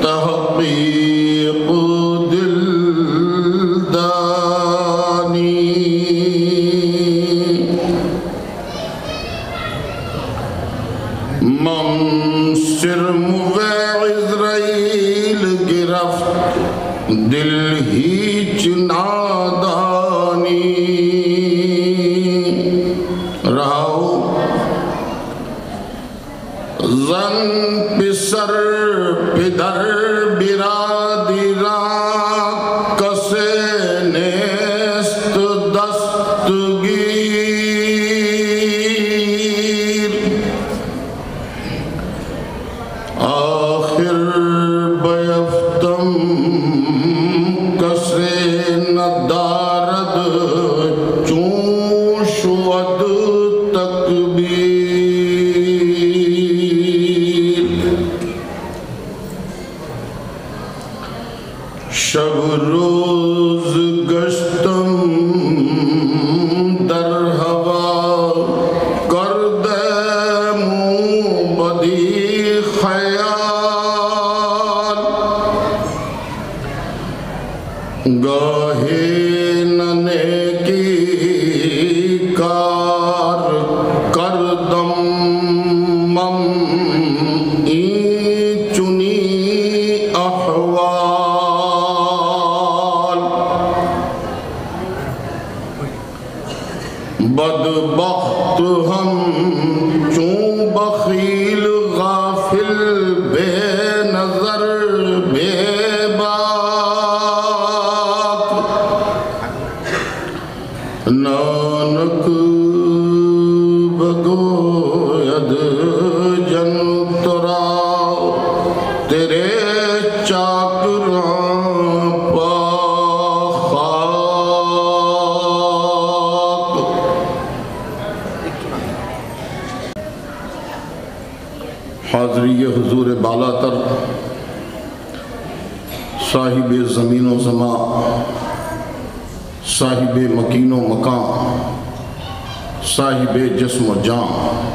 तहक़ीक़ दिलदानी ममसिर मुवइज़राइल गिरफ्त दिल हीच नादानी रहाओ ज़न पिसर पिदर बिरादिरा कसे नेस्त दस्तगीर आखिर बयफ्तम कसे नदारद चूशुअद तकबीर शब रोज गश्तम दर हवा करदे मुँह बदी ख्याल गाहे नने की कार करदम मम ई चुनी अहवाल बदबख्त हम चूं बखील गाफिल बेनजर बेबाक नानक बगोयद जन तोरा तेरे चाकरां हाज़िरी हुजूर बालातर साहिब ज़मीन व ज़मा साहिब मकीन व मकान साहिब जिस्म व जान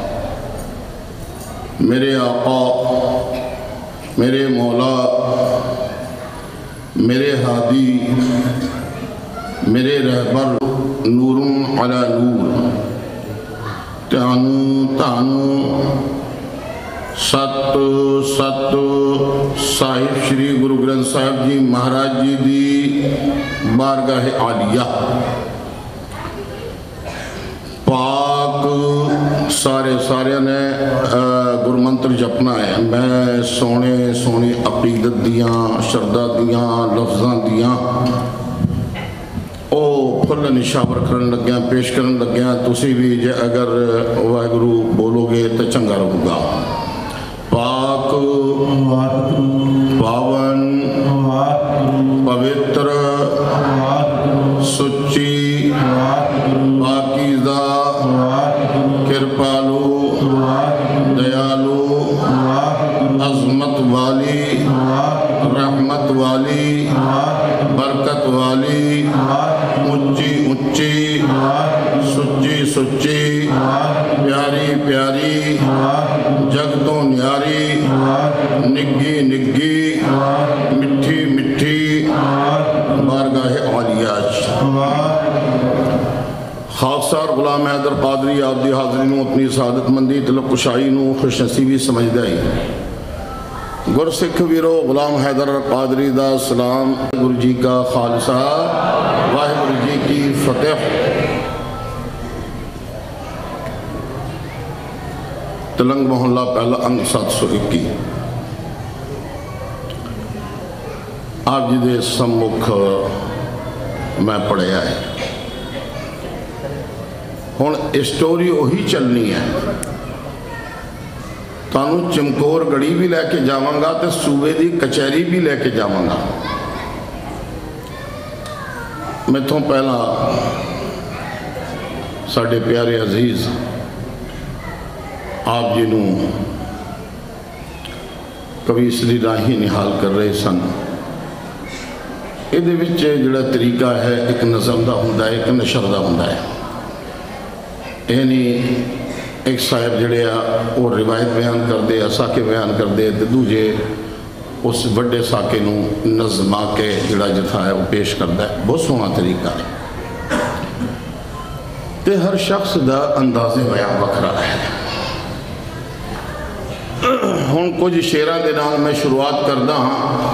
मेरे आका मेरे मौला मेरे हादी मेरे रहबर नूरुन अला नूर तानू तानू सत सत साहिब श्री गुरु ग्रंथ साहिब जी महाराज जी दी बारगाह आलिया पाक सारे सारे ने गुरमंत्र जपना है। मैं सोने सोने अकीदत दियाँ शरदा दियाँ लफ्ज़ां दियाँ ओ फुल निशावर करन लग्या पेश करन लग्या तुसी भी जे अगर वाहिगुरु बोलोगे तो चंगा रहूगा। पाक पावन पवित्र सुच्ची पाकीज़ा कृपालु दयालु अज़मत वाली रहमत वाली बरकत वाली ऊंची ऊंची सुच्ची सुच्ची प्यारी प्यारी जगतों न्यारी निग्गी निग्गी मिठी मिठी बारगाह आलिया खाकसार गुलाम हैदर कादरी आपदी हाज़री नूं अपनी सादतमंदी तलब कुशाई नूं खुशनसीबी समझदा है। गुरसिख वीरो गुलाम हैदर कादरी दा सलाम। गुरु जी का खालसा वाहिगुरु जी की फतेह। तलंग मोहल्ला पहला अंग 721 आप जी दे सम्मुख मैं पढ़िया है। हुण स्टोरी उही चलनी है। तुहानू चमकोर गढ़ी भी लैके जावांगा तो सूबे की कचहरी भी लैके जावांगा। मैथों पहला साडे प्यारे अजीज आप जी नूं कवीसरी राही निहाल कर रहे सन। इहदे विच जिहड़ा तरीका है एक नज़म दा हुंदा है एक नशर दा हुंदा है। यह नहीं एक साहब जिहड़े आ वो रिवायत बयान करते साके बयान करते तो दूजे उस वड्डे साके नूं नज़मा के जिहड़ा जथा है वो पेश करता है। बहुत सोहना तरीका है तो हर शख्स का अंदाज़े बयान वखरा है। हुण कुछ शेरां दे नाल मैं शुरुआत करदा हाँ।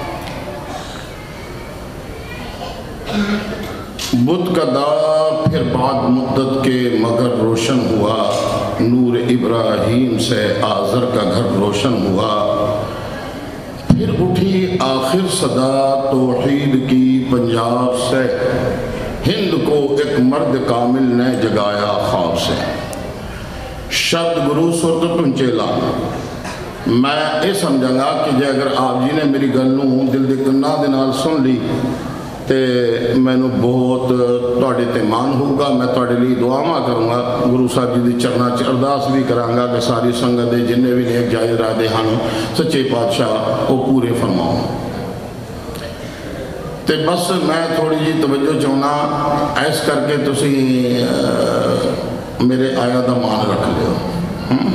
बुत का दा फिर बाद मुद्दत के मगर रोशन हुआ, नूर इब्राहीम से आज़र का घर रोशन हुआ। फिर उठी आखिर सदा तौहीद की पंजाब से, हिंद को एक मर्द कामिल ने जगाया ख्वाब से। शब्द गुरु सुरत टुंचेला मैं ये समझांगा कि जे अगर आप जी ने मेरी गल नूं दिल दे कन्नां दे नाल सुन ली तो मैनू बहुत तुहाडे ते मान होगा। मैं तुहाडे लिए दुआवां करूँगा, गुरु साहब जी की चरणों च अरदास भी करांगा कि सारी संगत के जिन्ने भी नेक जायज़ इरादे हैं सच्चे पातशाह वो पूरे फरमाओ। तो बस मैं थोड़ी जी तवज्जो चाहना इस करके तुसी मेरे आया का मान रख लियो।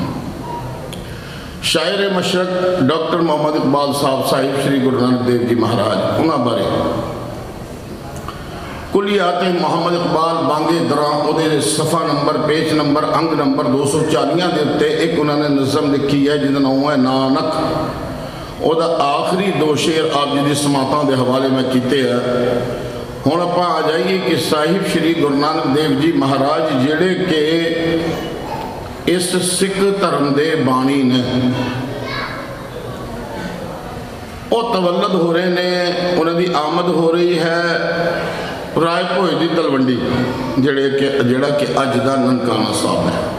शायर मशरक डॉक्टर मोहम्मद इकबाल साहिब श्री गुरु नानक देव जी महाराज उन्होंने बारे कुलियात मोहम्मद इकबाल बांगे दरा उहदे सफ़ा नंबर पेज नंबर अंग नंबर 240 के उत्ते एक उन्होंने नज़म लिखी है जिसका नाम है नानक। उहदा आखिरी दो शेर आप जी की समातों के हवाले में किए हैं। हुण आपां आ जाइए कि साहिब श्री गुरु नानक देव जी महाराज जिहड़े के इस सिख धर्म के बाणी ने वो तवल्लद हो रहे ने, उन्होंने आमद हो रही है राय भोज की तलवंडी जिहड़ा कि अज का ननकाना साहब है।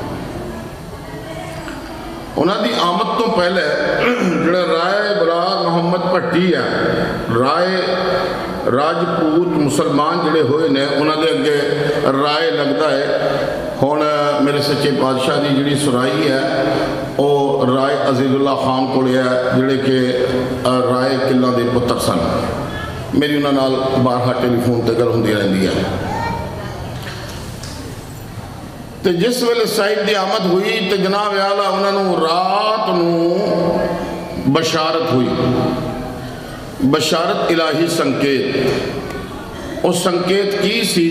उन्होंने आमद तो पहले जिहड़ा राय बलार मोहम्मद भट्टी है, राय राजपूत मुसलमान जिहड़े होए ने उन्होंने अगे राय लगता है। हुण मेरे सच्चे पातशाह की जिहड़ी सुराई है वो राय अजीजुल्ला खान को है जिहड़े कि राय किला के पुत्र सन। मेरी उन्होंने बारहा टेलीफोन पर गल होंदी रहिंदी है। तो जिस वेले साहिब की आमद हुई तो जनाब आला उन्होंने रात नूं बशारत हुई। बशारत इलाही संकेत, उस संकेत की सी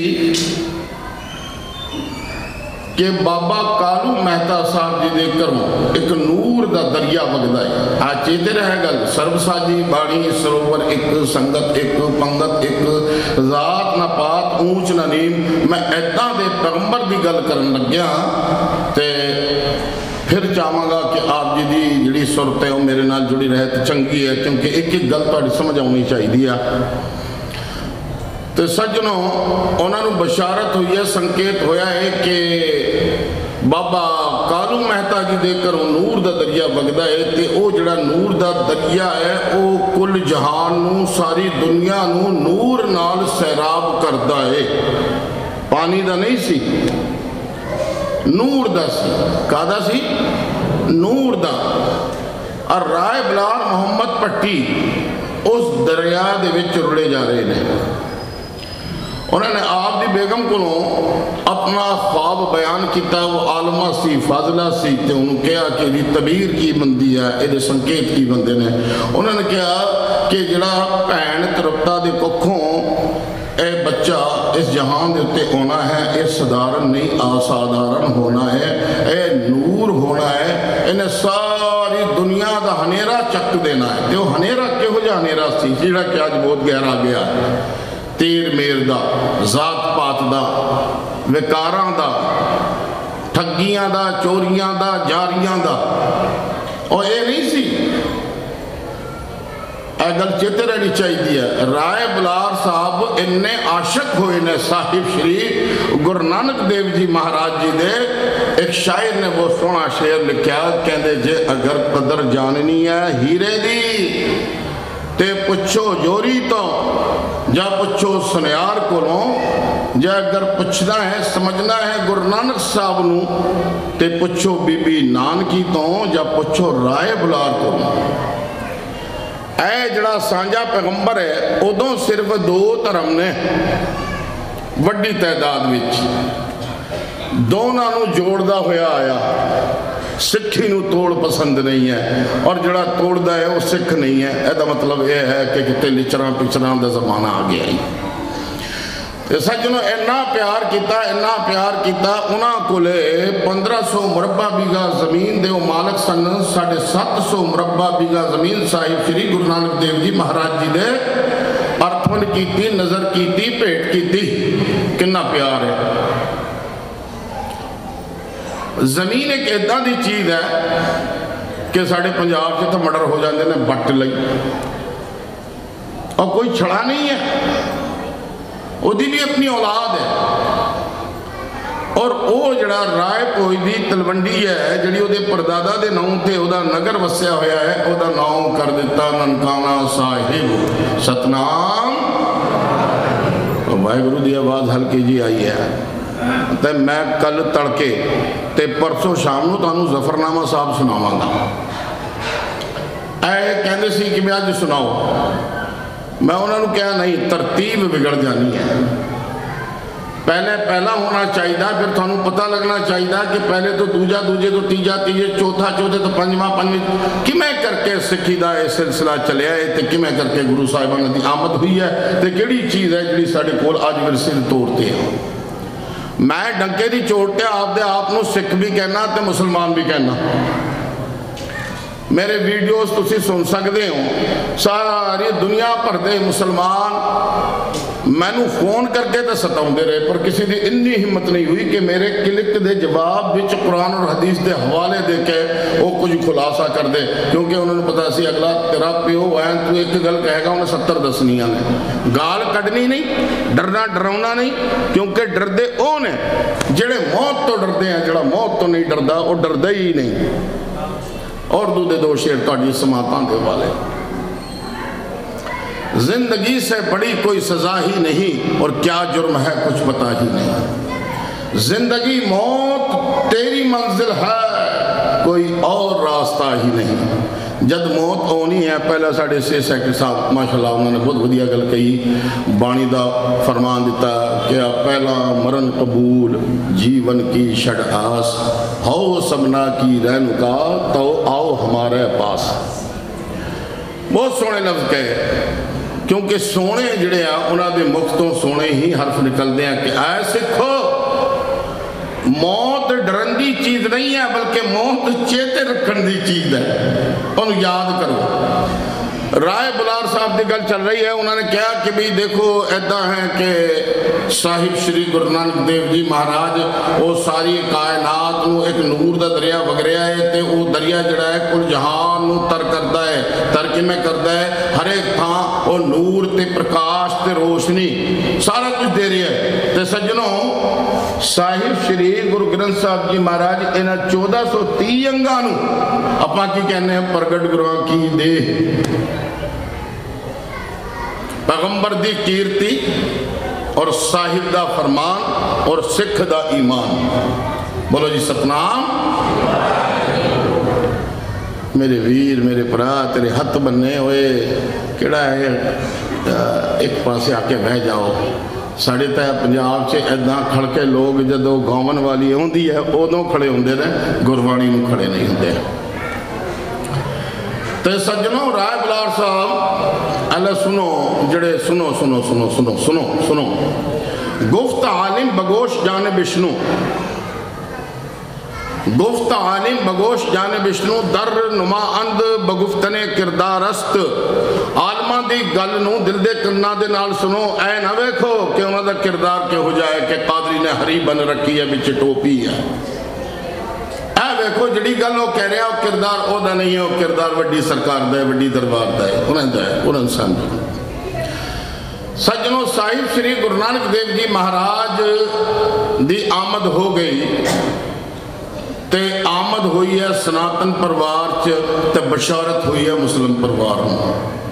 कि बाबा कालू मेहता साहब जी के घरों एक नूर का दरिया वगदा है। आ चेते रहे गल सर्वसाजी बाणी सरोवर एक, संगत एक, पंगत एक, जात न पात ऊंच न नीम। मैं ऐदा दे पैगंबर की गल करन लग्या ते फिर चाहांगा कि आप जी की जिहड़ी सुरत है वो मेरे नाल जुड़ी रहे तो चंगी है, क्योंकि एक एक गल तुहाडी समझ आनी चाहिए। तो सज्जनों उन्होंने बशारत हुई है, संकेत होया है कि बाबा कालू मेहता जी के घरों नूर का दरिया वगदा है। तो वो जिहड़ा नूर का दरिया है वो कुल जहान नूं सारी दुनिया नूं नूर नाल सैराब करता है। पानी का नहीं सी, नूर का सी। कादा सी? नूर का। और राय बलार मोहम्मद भट्टी उस दरिया दे विच रुले जा रहे हैं। उन्होंने आप दी बेगम को अपना ख्वाब बयान किया। वो आलमा सी, फाजला सी, तो उन्होंने कहा कि जी तबीर की बंदी है, ये संकेत की बंदे ने। उन्होंने कहा कि जिहड़ा भैन तृप्ता के कुखों ए बच्चा इस जहान के उत्ते होना है, ये साधारण नहीं असाधारण होना है, ये नूर होना है, इन्हें सारी दुनिया का हनेरा चक देना है। तो हनेरा किहो जिहा हनेरा सी जिहड़ा कि अज बहुत गहरा गया है। तेर मेर दा, जात पात दा, विकारां दा, ठगियां दा, चोरियां दा, जारियां दा। और ये नहीं सी, गल चेते रहनी चाहिए है। राय बलार साहब इन्ने आशक हुए ने साहिब श्री गुरु नानक देव जी महाराज जी दे। एक शायर ने वो सोहना शेर लिखा, कहते जे अगर कदर जाननी है हीरे दी ते पुछो जोरी तो, जा पुछो सुनियार कोलों, जा अगर पुछना है समझना है गुरु नानक साहब नूं ते पुछो बीबी नानकी तो, जा पुछो राय बलार कोलों। ऐ जड़ा सांझा पैगंबर है उदों सिर्फ दो धर्म ने वड्डी तादाद विच, दोनों नूं जोड़दा होया आया। सिक्खी नूं तोड़ पसंद नहीं है और जिहड़ा तोड़दा है वह सिख नहीं है। इहदा मतलब यह है कि किते लिचरां पिचरां दा जमाना आ गया ही। ते सज्जनों इन्ना प्यार किया उन्हां कोले 1500 मुरब्बा बीघा जमीन दे मालक सन। 750 मुरब्बा बीघा जमीन साहिब श्री गुरु नानक देव जी महाराज जी दे अर्पण की, नजर की, भेंट की। कितना प्यार है। जमीन एक इदां दी चीज़ है कि साढ़े पंजाब च तो मर्डर हो जाते हैं बट लई, और कोई छड़ा नहीं है, उसकी भी अपनी औलाद है। और वो जड़ा राय भोज की तलवंडी है जिहड़ी उहदे परदादा के नाम से वह नगर वसिया होया है, वह नाम कर दिता ननकाना साहिब। सतनाम। वाहिगुरू की आवाज़ हल्की जी आई है। तो मैं कल तड़के ते परसों शाम को तुहानू जफरनामा साहब सुनावांगा। ऐ कहते सी कि मैं अज सुनाओ, मैं उन्होंने कहा नहीं, तरतीब बिगड़ जानी है। पहले पहला होना चाहिए, फिर थानू पता लगना चाहिए कि पहले तो दूजा, दूजे तो तीजा, तीजे चौथा, चौथे तो पंजवां, पंजवीं किमें करके सिक्खी का यह सिलसिला चलिया है, तो किमें करके गुरु साहिबान की आमद हुई है, तो किहड़ी चीज़ है जिहड़ी साडे कोल अज विरसे दे तौर ते है। मैं डंके की चोट आपदे आप नूं सिख भी कहना तो मुसलमान भी कहना। मेरे वीडियोस तुसी सुन सकते हो। सारी दुनिया भर के मुसलमान मैनू फोन करके तो सताउंदे रहे, पर किसी की इन्नी हिम्मत नहीं हुई कि मेरे क्लिक के जवाब विच कुरान और हदीस के हवाले दे के वो कुछ खुलासा कर दे, क्योंकि उन्होंने पता सी अगला तेरा प्यो है, तू एक गल कहेगा उन्हें 70 दसनिया ने। गाल कढ़नी नहीं, डरना डराउना नहीं, क्योंकि डरदे वो ने जिहड़े मौत तो डरते हैं, जिहड़ा मौत तो नहीं डरदा वो डरदा ही नहीं। और दूधे दो शेर तुहाडी समातां दे वाले। जिंदगी से बड़ी कोई सजा ही नहीं और क्या जुर्म है कुछ पता ही नहीं। जिंदगी मौत तेरी मंजिल है, कोई और रास्ता ही नहीं। जब मौत आनी है, पहला साढ़े से सैकटरी साहब माशाल्लाह उन्होंने बहुत वधिया गल कही, बाणी का फरमान दिता कि पहला मरण कबूल जीवन की छड़ आस, हो सबना की रहनुका तो आओ हमारे पास। बहुत सोहने लफ्ज कहे, क्योंकि सोने जिहड़े आ उन्होंने मुख तो सोने ही हरफ निकलते हैं कि ऐ सिखो, मौत डरन की चीज़ नहीं है, बल्कि मौत चेते रखने की चीज़ है। उन्हें याद करो। राय बुलार साहब की गल चल रही है, उन्होंने कहा कि भाई देखो ऐदा है कि साहिब श्री गुरु नानक देव जी महाराज वो सारी कायनात को एक नूर का दरिया वगरिया है, तो वह दरिया जड़ा है कुल जहान को तर करता है। तर किमें करता है, हर एक थां वो नूर ते प्रकाश ते रोशनी सारा कुछ दे रहा है। तो सज्जनों, साहिब श्री गुरु ग्रंथ साहब जी महाराज इन्हां 1430 अंगां नूं आपां की कहने हैं, प्रगट गुरुआं की देह, पैगंबर दी कीर्ति और साहिब दा फरमान और सिख दा ईमान। बोलो जी सतनाम। मेरे वीर मेरे भरा तेरे हथ बन्ने हुए किहड़ा है, एक पासे आके बह जाओ। साढ़े तो पंजाब च इदा खड़के लोग जदों गावन वाली आउंदी है उदों खड़े होंदे ने, गुरबाणी नूं खड़े नहीं होंदे। तो सज्जनों, राय बुलार साहब अल्लाह सुनो, जड़े सुनो सुनो सुनो सुनो सुनो सुनो। गुफ्त आलिम बगोश जाने विष्णु, गुफ्त आलिम बगोश जाने विष्णु, दर नुमा अंद बगुफ्तने किरदारस्त। आलमा की गल नूं दिल दे कन्ना दे नाल सुनो, ऐ ना वेखो कि उन्होंने किरदार किहो जाए कि कादरी ने हरी बन रखी है बिच टोपी है। ऐ वेखो जिहड़ी गल वो कह रहा वो किरदार ओदा नहीं है, वो किरदार वड्डी सरकार दा है, वड्डी दरबार दा है, उन्हें दा है, उन्हें समझो। सज्जनों, साहिब श्री गुरु नानक देव जी महाराज दी आमद हो गई, ते आमद हुई है सनातन परिवार च, ते बशारत हुई है मुस्लिम परिवार में।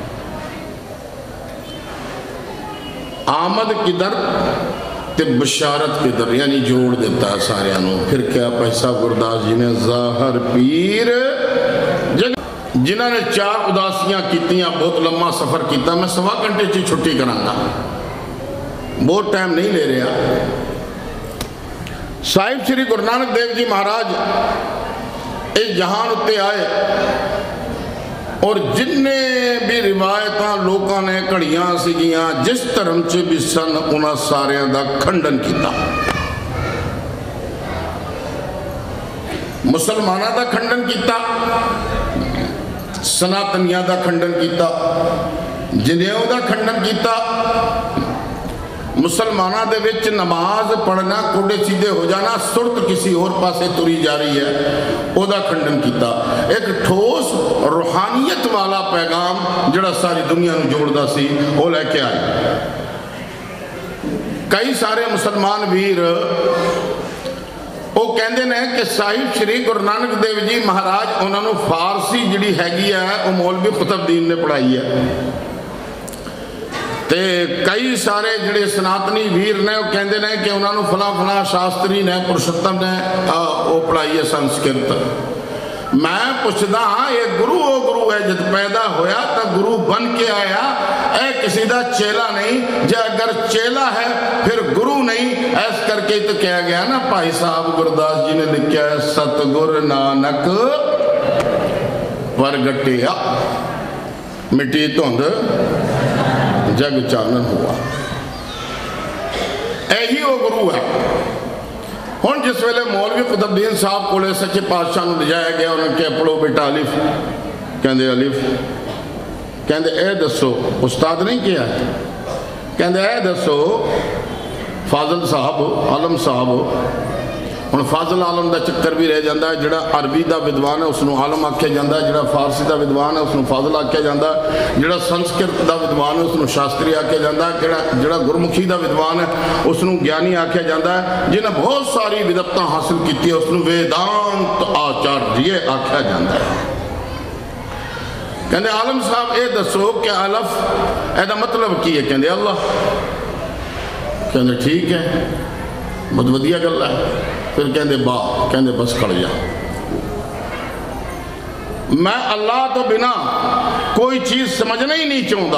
आमद किधर ते बशारत किधर, यानी जोड़ देता है सारिਆਂ ਨੂੰ। फिर क्या पैसा गुरदास जी ने ज़ाहर पीर जिन्होंने 4 उदासियां कीतियां, बहुत लंबा सफ़र किया। मैं 1.25 घंटे च छुट्टी करांगा, बहुत टाइम नहीं ले रहा। साहिब श्री गुरु नानक देव जी महाराज इस जहान उत्ते आए और जिन्ने भी रिवायत लोगों ने घड़ियां सीगियां जिस धर्म च भी सन उन्होंने सारियां दा खंडन किया। मुसलमाना का खंडन किया, सनातनिया का खंडन किया, जनेऊ का खंडन किया। मुसलमाना दे विच नमाज पढ़ना कोडे सीधे हो जाना सुरत किसी और पासे तुरी जा रही है, उसका खंडन किया। एक ठोस रूहानियत वाला पैगाम जिहड़ा सारी दुनिया नूं जोड़दा सी वो लैके आए। कई सारे मुसलमान वीर वो कहते हैं कि साहिब श्री गुरु नानक देव जी महाराज उन्होंने फारसी जिहड़ी हैगी है वो मौलवी कुतुबुद्दीन ने पढ़ाई है। ते कई सारे जिहड़े सनातनी वीर ने वो कहते हैं कि उन्होंने फला फला शास्त्री ने पुरुषोत्तम ने वो पढ़ाई है संस्कृत। मैं पूछदा हाँ ये गुरु वो गुरु है जब पैदा होया तो गुरु बन के आया, ए किसी का चेला नहीं। जे अगर चेला है फिर गुरु नहीं। ऐस करके तो कहा गया ना, भाई साहब गुरदास जी ने लिखा है सतगुर नानक प्रगटिया मिट्टी धुंध जग चानन हुआ। यही वो गुरु है। हुण जिस वेले मौलवी कुतुबुद्दीन साहब को सच्चे पातशाह नूं लिजाया गया, उन्होंने कहा पढ़ो बेटा अलिफ, कहते अलिफ, कहते ए दसो उस्ताद नहीं किया, कहते ए दसो फाजल साहब आलम साहब। हुण फाजल आलम का चक्कर भी रह जाता है, जिहड़ा अरबी का विद्वान है उसनों आलम आख्या जाता है, जिहड़ा फारसी का विद्वान है उसनों फाजल आख्या जाता है, जिहड़ा संस्कृत का विद्वान है उसनों शास्त्री आख्या जाता है, जिहड़ा गुरमुखी का विद्वान है उसनों ज्ञानी आख्या जाता है, जिन्हें बहुत सारी विद्वता हासिल की है उसनों वेदांत आचार्य आख्या जाता है। कहते आलम साहब ये दसो कि अलफ एदा मतलब की है, कहते अल्लाह। कहते ठीक है, बहुत वधिया गल है। फिर कहते बा, कहते बस खड़ जा, मैं अल्लाह तो बिना कोई चीज समझना ही नहीं चाहता।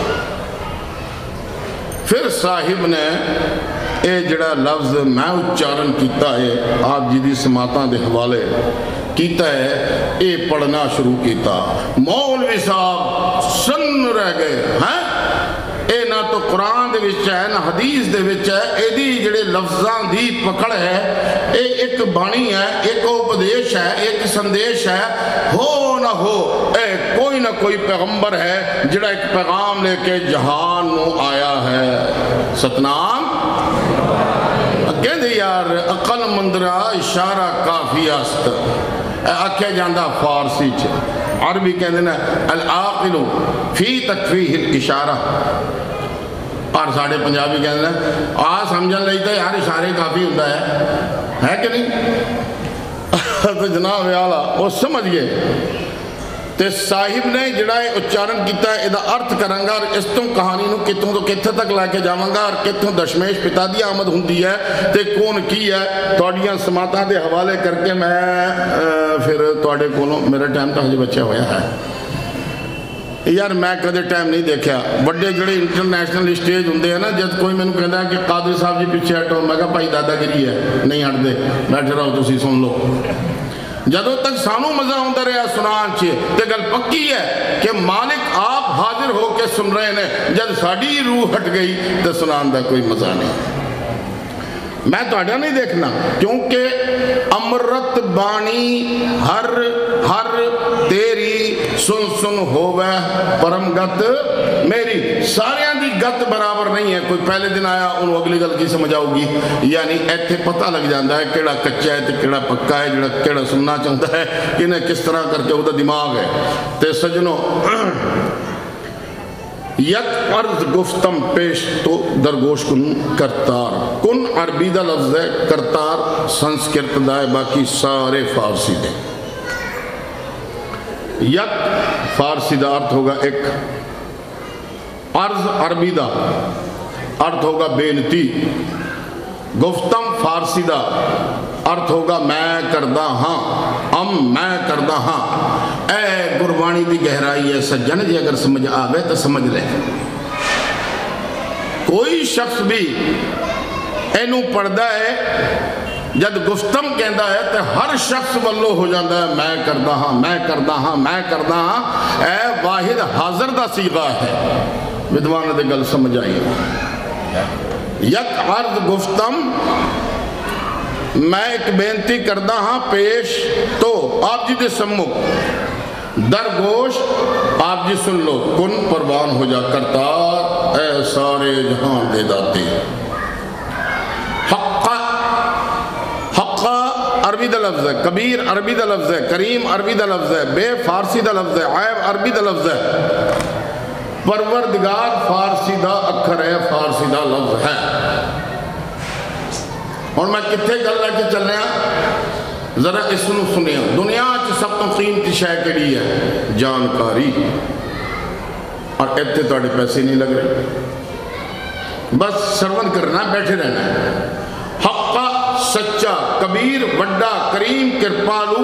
फिर साहिब ने ये जड़ा लफ्ज मैं उच्चारण किया है आप जी की समातां के हवाले किया है, ये पढ़ना शुरू किया। मौलवी साहब सुन रह गए हैं। ये ना तो कुरान दे विच है ना हदीस दे विच है, एदी जिहड़े लफ्ज़ां दी पकड़ है, ये एक बाणी है, एक उपदेश है, एक संदेश है। हो ना हो ए कोई ना कोई पैगंबर है जिहड़ा एक पैगाम लेके जहान नूं आया है। सतनाम कहते यार अकल मंदरा इशारा काफी अस्त आख्या जाता फारसी च, अरबी कहते ना अल आकिलु फी तकफीहिल इशारा, और साढ़े पंजाबी कहते हैं आ समझन लई तो यार इशारे काफ़ी होता है कि नहीं। तो जनाब वाला वो समझ गए। तो साहिब ने जिहड़ा उच्चारण किया इसका अर्थ करांगा और इस तो कहानी को कितों तो कित्थे तक लैके जावांगा और कितों दशमेश पिता की आमद होंदी है तो कौन की है तुहाड़ियां समातां दे हवाले करके मैं फिर तुहाडे कोलों मेरा टाइम तो हजे बचा होया है यार। मैं कदे टाइम नहीं देखा बड़े जोड़े इंटरनेशनल स्टेज होंगे है ना, जब कोई मैंने कहता कि कादरी साहब जी पीछे हटो, मैं कहा भाई दादागिरी है नहीं हटते, बैठे रहो तुसी सुन लो। जदों तक सानू मजा आता रहा सुनान च ते गल पक्की है कि मालिक आप हाजिर होकर सुन रहे हैं, जब साड़ी रूह हट गई तो सुनान का कोई मजा नहीं। मैं तुहाडा नहीं देखना क्योंकि अमृत बाणी हर हर तेरी सुन सुन होवे परम गत मेरी। सारियां दी गत बराबर नहीं है। कोई पहले दिन आया उन्होंने अगली गल की समझ आऊगी, यानी इत्थे पता लग जाता है किहड़ा कच्चा है तो किहड़ा पक्का है, जिहड़ा किहड़ा सुनना चाहता है कि किस तरह करके उसका दिमाग है। तो सजनों यक अर्ज गुफ्तम पेश तो दरगोश कुन करतार। कुन अरबी का लफ्ज है, करतार संस्कृत का है, बाकी सारे फारसी दे। यक फारसी का अर्थ होगा एक, अर्ज अरबी का अर्थ होगा बेनती, गुफ्तम फारसी का अर्थ होगा मैं करदा हाँ, मैं करदा हाँ। ए गुरबाणी की गहराई है सज्जन जी, अगर समझ आवे तो समझ ले। कोई शख्स भी इनू पढ़ता है जब गुफ्तम कहता है तो हर शख्स वालों हो जाता है मैं करदा हाँ, मैं करदा हाँ, मैं करदा हाँ। ए वाहिद हाजिर का सीगा है। विद्वान की गल समझ आई। यक अर्ज गुफ्तम, मैं एक बेनती करदा हाँ पेश तो आप जी के सम्मुख दरगोश, आप जी सुन लो। कुन परवान हो जा करतार, ए सारे जहान दे दाते। हक्का, हक्का अरबी का लफ्ज़ है, कबीर अरबी का लफ्ज़ है, करीम अरबी का लफ्ज़ है, बे फारसी का लफ्ज़ है, ऐब अरबी का लफ्ज़ है, परवरदिगार फारसी का अखर है, फारसी का लफ्ज़ है। और मैं कितने गल लेके चल रहा, जरा इसनू सुनियो। दुनिया सब तो कीमती शय केड़ी है? जानकारी। और इतने थोड़े पैसे नहीं लग रहे, बस श्रवण करना, बैठे रहना है। हक्का सच्चा, कबीर वड्डा, करीम कृपालू,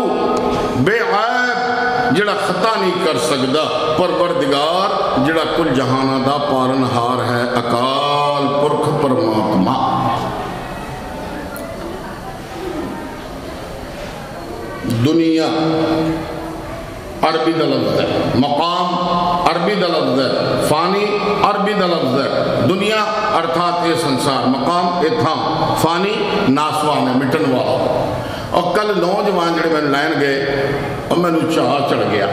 बेऐब जिहड़ा खता नहीं कर सकता, परवरदिगार जिहड़ा कुल जहाना दा पालनहार है, अकाल पुरख परमात्मा। दुनिया अरबी का लफ्ज़ है, मकाम अरबी का लफ्ज़ है, फानी अरबी का लफ्ज़ है। दुनिया अर्थात ये संसार, मकाम ये था, फानी नासवान है, मिटन वाला। और कल नौजवान जो मैंने लैन गए और मैंने चाह चढ़ गया,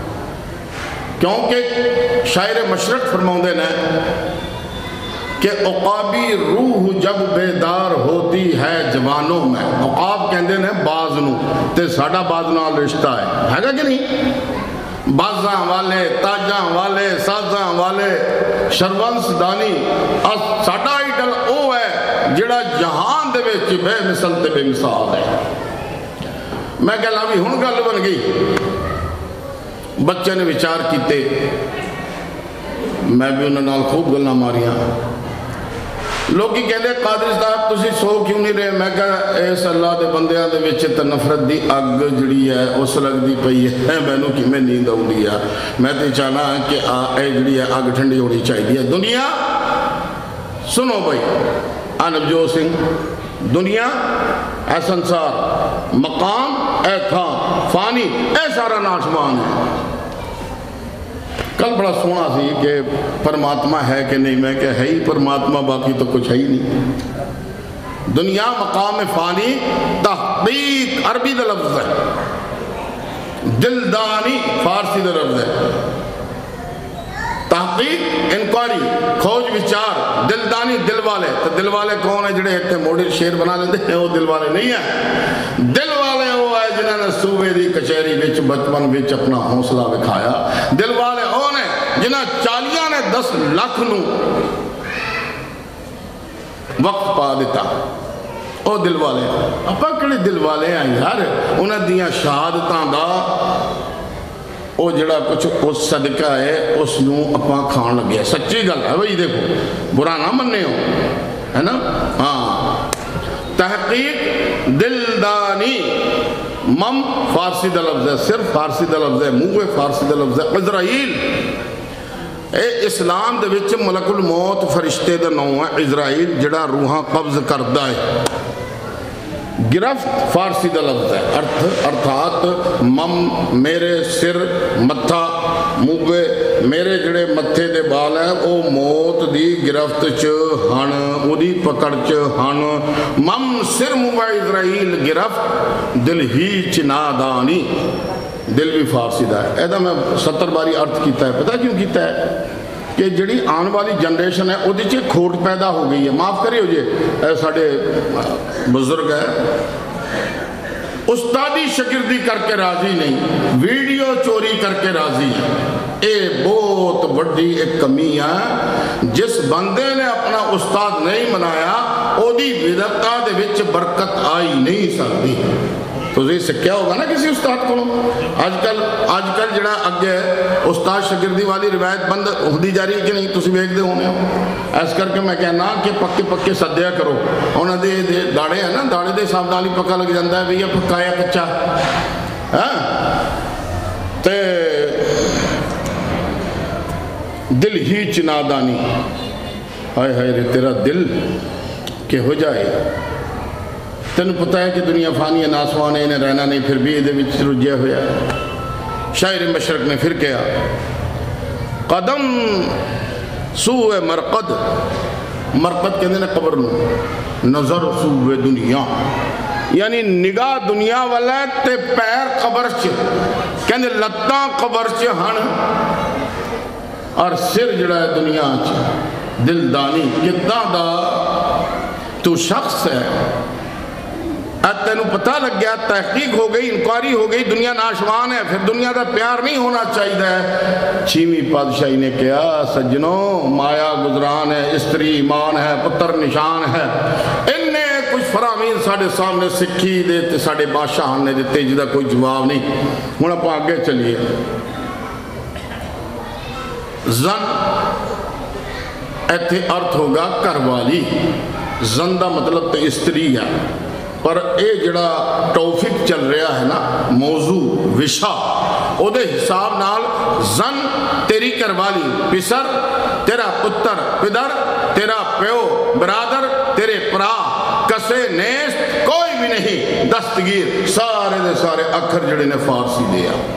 क्योंकि शायर मशरक फरमाते हैं कि उकाबी रूह जब बेदार होती है जवानों में। उकाब कहते हैं बाज नू, ते साडा बाज नाल रिश्ता है कि नहीं? बाजा वाले, ताजा वाले, साजा वाले, शरवंश दानी। साडा आइडल वो है जिहड़ा जहान दे विच बेमिसल ते बेमिसाल है। मैं कहला भी हुण गल बन गई। बच्चे ने विचार किए, मैं भी उन्होंने खूब गल्लां मारियां। लोग कहते कादरी साहब तुसी सो क्यों नहीं रहे? मैं कहा इस अल्लाह के बंदियां दे विच ते नफरत की अग जिहड़ी है उस लगती पई है, मैनू किवें नींद आउंदी है। मैं तो चाहना कि जिहड़ी है अग ठंडी होनी चाहिए। दुनिया सुनो भाई, आ नवजोत सिंह, दुनिया ए संसार, मकाम ए था, फानी ए सारा नाशवान है। कल बड़ा सोहना सी कि परमात्मा है कि नहीं, मैं क्या है ही परमात्मा, बाकी तो कुछ है ही नहीं। दुनिया मकाम फानी, तहकीक अरबी का लफ्ज़ है, दिलदानी फारसी का लफ्ज़ है। तहकीक इंक्वायरी, खोज विचार, दिलदानी दिल वाले। तो दिल वाले कौन है? जिहड़े इत्थे मोड़े शेर बना लेंदे हैं, वो दिल वाले नहीं है। दिल वाले वो है जिन्होंने सूबे की कचहरी विच बचपन विच अपना हौसला विखाया। दिल वाले वो ने जिन्हें 40 ने 10 लाख नू वक्त पा दिता, वो दिल वाले। आपां किहड़े दिल वाले हैं यार? उन्हां दियां शहादतां दा वो जड़ा कुछ उस सदका है उसनू आपां खाण लगे। सच्ची गल है भाई, देखो बुरा ना मन्ने हो, है ना? हाँ, तहकीक दिलदानी, मम फारसी का लफ्ज़ है, सिर्फ फारसी का लफ्ज़ है, मुँह फारसी का लफ्ज़ है। इजराइल ए इस्लाम दे विच मलकुल मौत फरिश्ते का नाम है इजराइल, जिहड़ा रूहां कब्ज़ करदा है। गिरफ्त फारसी का लफ्ज़ है, अर्थात मम मेरे सिर, मत्था, मुँहे, मेरे जिहड़े मत्थे दे बाल है वो मौत दी गिरफ्त च हन, उहदी पकड़ च हन। मम सिर मुँह इजराइल गिरफ्त दिल ही च नादानी। दिल भी फारसी का है। यदा मैं 70 बारी अर्थ किया है। पता क्यों किया है? कि जी आने वाली जनरेशन है वो खोट पैदा हो गई है। माफ़ करियो जे साढ़े बुजुर्ग है, उस्तादी शगिर्दी करके राजी नहीं, वीडियो चोरी करके राजी है। ये बहुत बड़ी एक कमी है। जिस बंदे ने अपना उस्ताद नहीं बनाया ओदी विदता दे विच बरकत आई नहीं सकती। तो ये सीखा होगा ना किसी उस्ताद को। अजकल जड़ा अगे उस्ताद शगिर्दी वाली रिवायत बंद होती जा रही है कि नहीं, तुम वेखते होने हो। इस करके मैं कहना कि पक्के पक्के सद्या करो। उन्होंने दाड़े है ना, दाड़े के हिसाब नाल ही पक्का लग जाता है भी ये पक्का या कच्चा है। ते दिल ही च नादानी, हाय हाय रे तेरा दिल किहो जाए। तेन पता है कि दुनिया फानी है, नासवान है, इन्हें रहना नहीं, फिर भी ये रुझिया होया। शायर मशरक ने फिर कहा, कदम सूए मरकद, मरकद कहते हैं कबर नूं, नज़र सूए दुनिया, यानी निगाह दुनिया वाला ते पैर कबर च, कहते लत्तां कबर च हन और सिर जड़ा है दुनिया च। दिलदानी किदा दा तू शख्स है, तेन पता लग गया, तहकीक हो गई, इंक्वायरी हो गई, दुनिया नाशवान है, फिर दुनिया का प्यार नहीं होना चाहिए। 6वीं पातशाही ने कहा, सज्जनों माया गुजरान है, स्त्री ईमान है, पुत्र निशान है, इन्हें कुछ फरामीन साढ़े सामने सिक्खी दे ते साढ़े बादशाह ने दिते जिसका कोई जवाब नहीं। हुण आपां अगे चलिए। जन इत्थे अर्थ होगा घरवाली, जन का मतलब तो स्त्री है, पर यह जड़ा टॉपिक चल रहा है ना, मौजू विशा, उहदे हिसाब नाल जन तेरी घरवाली, पिसर तेरा पुत्र, पिदर तेरा प्यो, बरादर तेरे भरा, कसे नेस्त कोई भी नहीं, दस्तगीर सारे दे सारे अखर जड़े ने फारसी दे आ।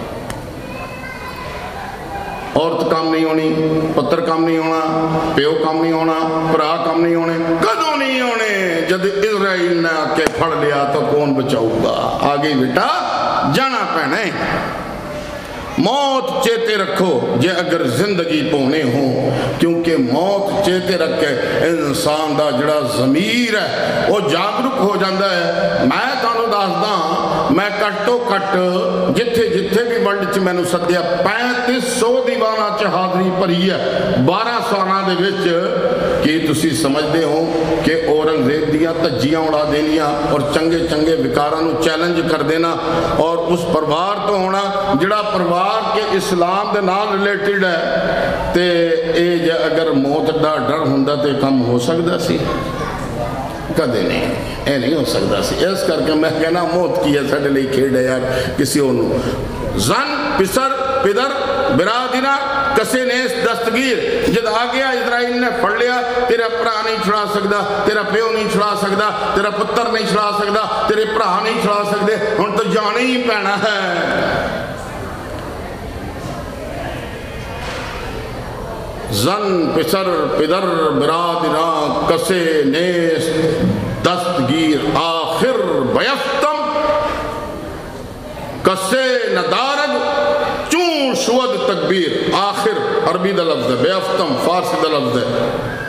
औरत काम नहीं होनी, पुत्र काम नहीं होना, प्यो काम नहीं होना, भरा काम नहीं होने, कदों नहीं होने। जब इजराइल ने आके फड़ लिया तो कौन बचाऊगा, आगे बेटा जाना पैना है। मौत चेते रखो जे अगर जिंदगी पाने हो, क्योंकि मौत चेते रखे इंसान का जड़ा जमीर है वह जागरूक हो जाता है। मैं तुहानू दसदा, मैं घट तो घट जिथे जिथे भी वर्ल्ड च मैनू सद्या 3500 दीवाना च हाजरी भरी है 12 सालों के विच। कि तुसी समझते हो कि औरंगजेब दियां धज्जियां उड़ा देनिया और चंगे चंगे विकारां नू चैलेंज कर देना और उस परिवार तो होना जिहड़ा परिवार के इस्लाम के नाल रिलेटेड है, तो ये अगर मौत का डर हुंदा तो काम हो सकता सी? कदे नहीं, ये नहीं हो सकता सी। इस करके मैं कहना मौत की है साडे लई खेड है यार। किसी और जन पिसर पिदर बिरादिना कसे ने दस्तगीर, जब आ गया इजराइल ने फड़ लिया, तेरा भरा नहीं छुड़ा सकता, तेरा प्यो नहीं छुड़ा सकता, तेरा पुत्र नहीं छुड़ा सकता, तेरे भरा नहीं छुड़ा सकते, हुण तो जाना ही पैना है। जन पिसर पिदर बिरादिना कसे नेस दस्तगीर आखिर बयफ्तम कसे नदारग चूं शुअद तकबीर। आखिर अरबी दा लफ्ज़ है, बेअफ्तम फारसी दा लफ्ज़ है,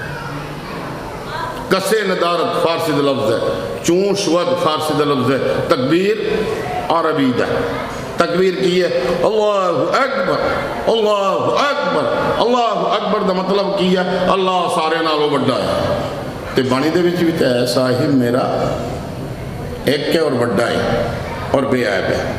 कसे नदारग फारसी दा लफ्ज़ है, चूं शुअद फारसी दा लफ्ज़ है, तकबीर अरबी दा। तकबीर की है अल्लाहु अकबर, अल्लाहु अकबर। अल्लाहु अकबर का मतलब की है अल्लाह सारे नालों वड्डा है। तो बाणी दे विच भी तो है, साहिब मेरा एक है और वड्डा है और बेऐब है।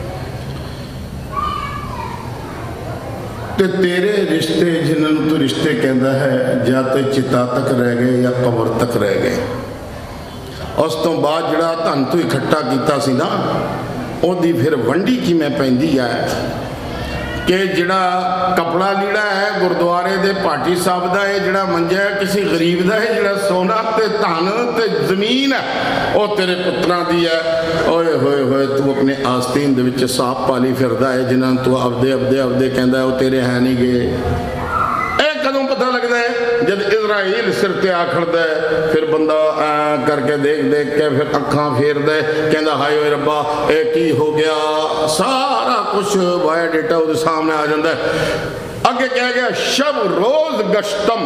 तो तेरे रिश्ते जिन्होंने तू रिश्ते कहता है या तो चिता तक रह गए या कबर तक रह गए। उस तो बाद जड़ा धन तू इकट्ठा किया सी ना, ओदी फिर वंडी किवें पैंदी है कि जिहड़ा कपड़ा लीड़ा है गुरुद्वारे दे पाटी साहब का है, जिहड़ा मंजा है किसी गरीब का है, जिहड़ा सोना ते धन ते जमीन है वो तेरे पुत्रां दी है। ओए होए होए तू अपने आस्तीन दे विच सांप पाली फिरदा है, जिन्हां तू अवदे अवदे अवदे कहंदा वो तेरे है नहीं गए। कदों पता लगता है जब इजराइल सिर ते आ खड़दा है, फिर बंदा करके देख देख के फिर अखां फेरदा है, कहंदा हाय ओए रब्बा ये की हो गया, सारा कुछ बायोडेटा उसके सामने आ जाता है। अगे कह गया शब रोज गश्तम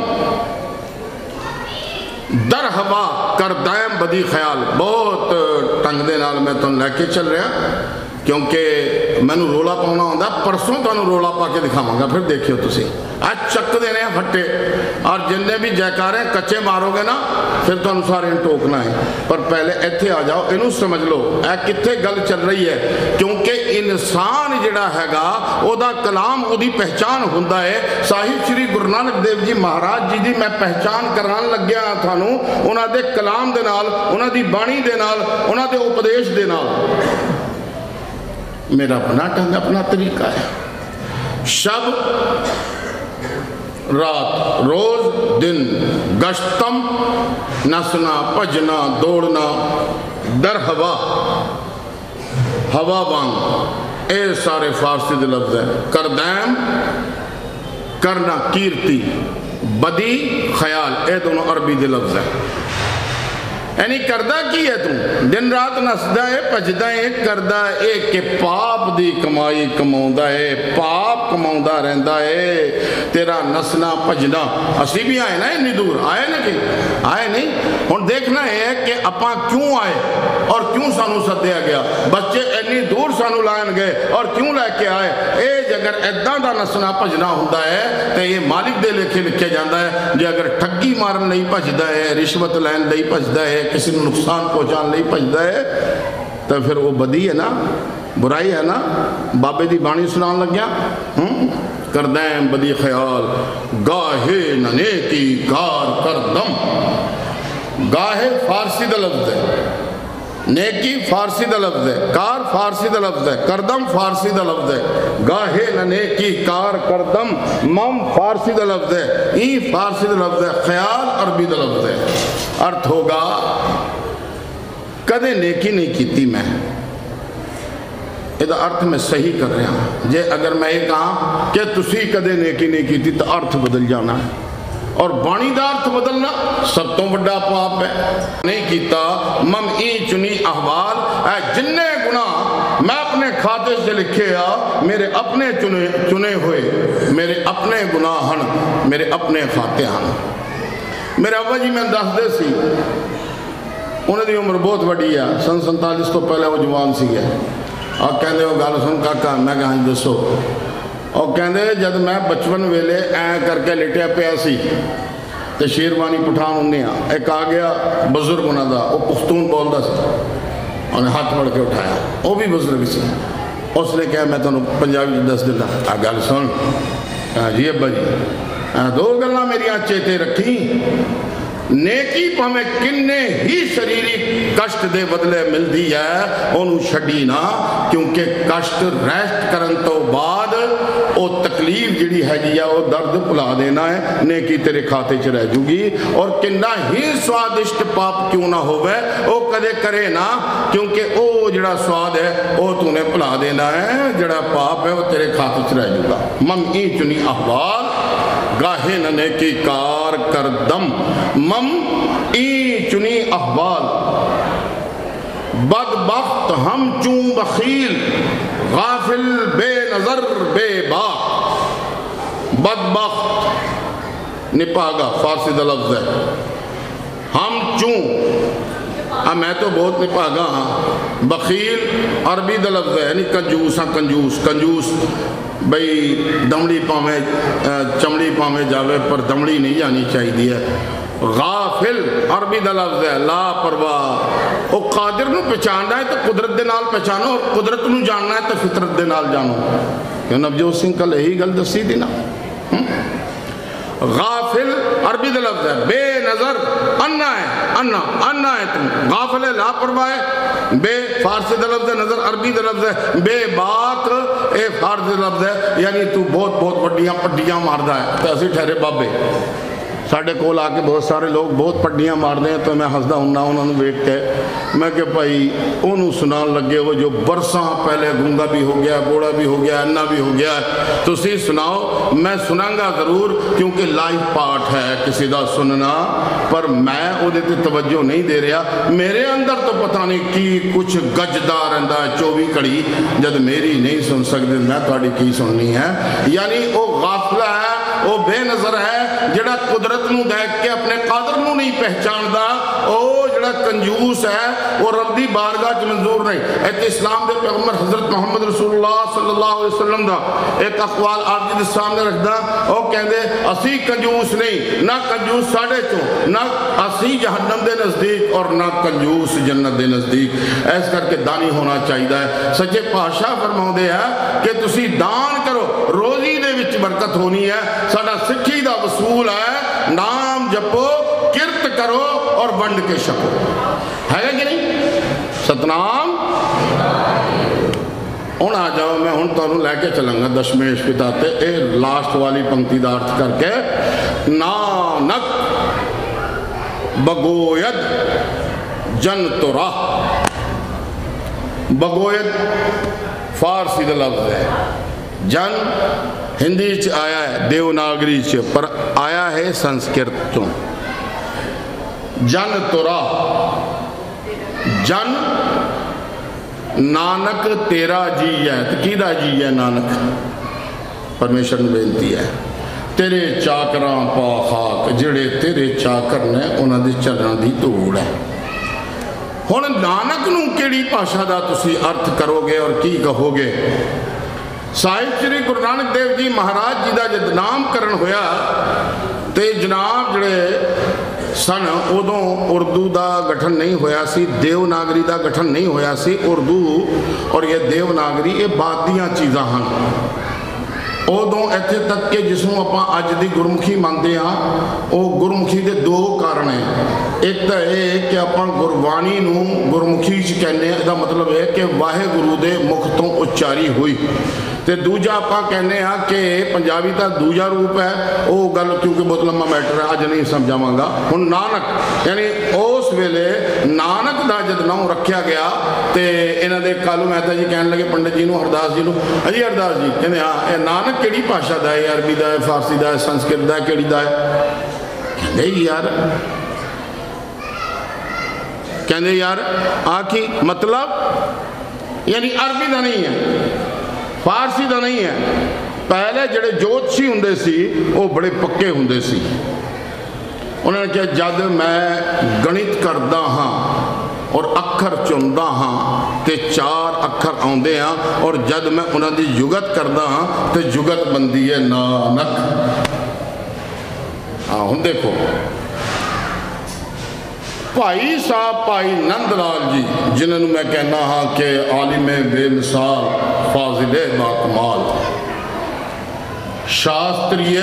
दर हवा कर दायम बदी ख्याल। बहुत ढंग दे नाल मैं तुहानूं लैके चल रहा क्योंकि मैनू रोला पाना होंदा। परसों तुहानूं रोला पा के दिखावांगा, फिर देखियो तुसीं आज चक देने फट्टे और जिन्ने भी जयकारे कच्चे मारोगे ना फिर तुहानूं सारे टोकना है। पर पहले इत्थे आ जाओ, इनू समझ लो ए कित्थे गल चल रही है, क्योंकि इंसान जिहड़ा हैगा ओदा कलाम ओदी पहचान हुंदा है। साहिब श्री गुरु नानक देव जी महाराज जी दी मैं पहचान करान लग्या तुहानूं उन्हां दे कलाम दे नाल, उन्हां दी बाणी दे नाल, उन्हां दे उपदेश दे नाल। मेरा अपना ढंग अपना तरीका है। शब रात रोज दिन गश्तम नसना भजना दौड़ना दर हवा, हवा वांग, ये सारे फारसी के लफ्ज है। करदैम करना, कीर्ति, बदी ख्याल, ये दोनों अरबी के लफ्ज है। यानी करदा की है तू, दिन रात नसदा है, भजदा है, करदा है कि पाप दी कमाई कमाउंदा है, पाप कमाउंदा रहंदा है। तेरा नसना भजना, असी भी आए ना इन्नी दूर, आए ना कि आए नहीं। हुण देखना है कि आपां क्यों आए और क्यों सानू सद्दिया गया। बच्चे इन्नी दूर सानू लान गए और क्यों लैके आए। ये अगर इदां दा नसना भजना हुंदा है तो ये मालिक दे लेखे लिखे जाता है। जे अगर ठगी मारन लई भजदा है, रिश्वत लैन लई भजदा है, किसी को नुकसान पहुँचाने लई भजदा है, तो फिर वो बदी है ना, बुराई है ना। बाबे की बाणी सुनान लग्या, करदैम बदी ख्याल, गाहे नने की कार करदम। गाहे फारसी का लफ्ज है, नेकी फारसी का लफ्ज है, कार फारसी का लफ्ज है, करदम फारसी का लफ्ज है। गाहे न नेकी कार करदम, मम फारसी का लफ्ज है, ई फारसी का लफ्ज है, ख्याल अरबी का लफ्ज है। अर्थ होगा कदे नेकी नहीं की मैं, इसका अर्थ मैं सही कर रहा। जे अगर मैं ये कहा कि तुसी कदे नेकी नहीं की तो अर्थ बदल जाना है। और बाणी का अर्थ बदलना सब तो बड़ा पाप है। नहीं किया मम ई चुनी अहवाल, जिन्ने गुना मैं अपने खाते से लिखे आ, मेरे अपने चुने हुए, मेरे अपने गुनाह हन, मेरे अपने खाते हैं। मेरे अब्बा जी मैं दसदे सी, उन्होंने उम्र बहुत वड्डी है, सन 47 तो पहले वो जवान सी है। और कहते वो गल सुन काका, मैं कहा दसो। और कहते जब मैं बचपन वेले ऐ करके लिटिया पिया सी तो शेरवानी पठान उन्हें एक आ गया बुजुर्ग उन्होंने, वो पुख्तून बोलता सी, उन्हें हाथ पड़ के उठाया, वो भी बुजुर्ग सी। उसने कहा मैं तुम पंजाबी दस देना, आ गल सुन। जी अब्बा जी, दो गल्लां मेरिया चेते रखी, नेकी भावें किन्ने ही शरीरिक कष्ट दे बदले मिलती है, उन्होंने छड्डी ना, क्योंकि कष्ट रेस्ट करन तो बाद वो तकलीफ जिहड़ी हैगी आ, वो दर्द भुला देना है, नेकी तेरे खाते च रह जूगी। और किन्ना ही स्वादिष्ट पाप क्यों ना होवे, वो कदे करे ना, क्योंकि वो जिहड़ा स्वाद है वो तूने भुला देना है, जिहड़ा पाप है वो तेरे खाते च रह जूगा। मम ई चुनी अहवाल, गाहे नने की कार कर दम, मम ई चुनी अहवाल, बदबख्त हम चूं बखील, गाफिल बेनजर बेबाक। बदबख्त निपागा फारसी का लफ्ज है, हम चूं, मैं तो बहुत निपागा हाँ। बखील अरबी का लफ्ज है, यानी कंजूस हाँ, कंजूस। कंजूस बई दमड़ी भावें चमड़ी भावें जावे पर दमड़ी नहीं जानी चाहिए है। गाफिल अरबी का लफ्ज है, लापरवाह। वो कादिर नूं पहचानना है तो कुदरत के नाल पहचानो, और कुदरत नूं जानना है तो फितरत के नाल जानो। क्यों नवजोत सिंह कल यही गल दसी थी ना। गाफिल अरबी का लफ्ज है, बेनजर अन्ना है, अन्ना अन्ना है तुम, गाफिल है लापरवाह है। बे फारसी का लफ्ज है, नजर अरबी का लफ्ज है, बेबाक ए फारसी का लफ्ज है, यानी तू बहुत बहुत वड्डियां पड्डियां मारदा है। तो असी ठहरे बाबे, साढ़े कोल आके बहुत सारे लोग बहुत पड्डियां मारते हैं, तो मैं हंसदा हूं उन्होंने वेख के। मैं कि भाई उन्होंने सुनान लगे वो जो बरसा पहले गूंगा भी हो गया, बोड़ा भी हो गया, अन्ना भी हो गया, तुसी सुनाओ। मैं सुनांगा जरूर, क्योंकि लाइव पार्ट है किसी का सुनना, पर मैं उहदे ते तवज्जो नहीं दे रहा। मेरे अंदर तो पता नहीं की कुछ गजदा रहिंदा है 24 घड़ी, जब मेरी नहीं सुन सकते मैं तुहाडी की सुननी है। यानी वो गाफला है, वो बेनजर है, जिहड़ा कुदरत नूं देख के अपने कादर नूं नहीं पहचानदा, वो जिहड़ा कंजूस है वो रब दी बारगाह च मंजूर नहीं। इत्थे इस्लाम दे पैगंबर हजरत मोहम्मद रसूलुल्लाह सल्लल्लाहु अलैहि वसल्लम दा एक अकवाल आप जी दे सामने रखदा, वो कहंदे असी कंजूस नहीं, ना कंजूस साढ़े चों, ना असी जहन्नम दे नजदीक और ना कंजूस जन्नत दे नजदीक। इस करके दानी होना चाहिए है। सच्चे पातशाह फरमाउंदे है कि तुसी दान करो, रोजी दे विच बरकत होनी है। साडा सिक्खी दा वसूल है, नाम जपो, किरत करो और वंड के छको, है कि नहीं? सतनाम। हुण आ जाओ, मैं हुण तुहानूं लैके चलांगा दशमेश पिता ते। ए लास्ट वाली पंक्ति का अर्थ करके, नानक बगोयद जन तुरा बगोयत फारसी का लफ्ज है। जन हिंदी च आया है, देवनागरी च, पर आया है संस्कृत चों। जन तुरा, जन नानक तेरा जी है, तो किहदा जी है? नानक। परमेश्वर ने बेनती है, तेरे चाकरां पा खाक, जिहड़े तेरे चाकर ने उन्हां दे चरणों की धूड़ है। हुण नानक नूं किहड़ी भाषा दा तुसीं अर्थ करोगे और की कहोगे? साहिब श्री गुरु नानक देव जी महाराज जी का जब नामकरण होया तो जनाब जिहड़े सन उदों उर्दू का गठन नहीं होया सी, देवनागरी का गठन नहीं होया सी। उर्दू और ये देवनागरी ये बाद दियां चीज़ां हैं। उदों इत्थे तक कि जिसनों आपां अज दी गुरमुखी मानते हाँ, वो गुरमुखी के दो कारण हैं। एक तो यह कि आपां गुरबाणी नूं गुरमुखी च कहने, इसका मतलब है कि वाहेगुरु के मुख तो उच्चारी हुई। तो दूजा आप कहने कि पंजाबी का दूजा रूप है, वो गल क्योंकि बहुत लंबा मैटर है, अज नहीं समझावांगा। हुण नानक यानी उस वेले नानक का जब नाम रखा गया तो इन्हों के कालू मेहता जी कहने लगे पंडित जी, हरदास जी को, अजी हरदास जी कहते हाँ, ये नानक किहड़ी भाषा का है? अरबी का है, फारसी का है, संस्कृत का है, किहड़ी का है? कहते यार, कहते यार आखी मतलब यानी अरबी का नहीं है, फारसी का नहीं है। पहले जिहड़े ज्योतिषी हुंदे सी वो बड़े पक्के हुंदे सी। उन्होंने कहा जद मैं गणित करदा हाँ और अखर चुनदा हाँ तो 4 अखर आउंदे हाँ, और जद मैं उन्हां दी जुगत करदा हाँ तो जुगत बनदी है नानक। हाँ हुण देखो भाई साहब भाई नंद लाल जी, जिन्होंने मैं कहना हाँ कि आलिमे बेमिसाल, फाजिले बाकमाल, शास्त्रीय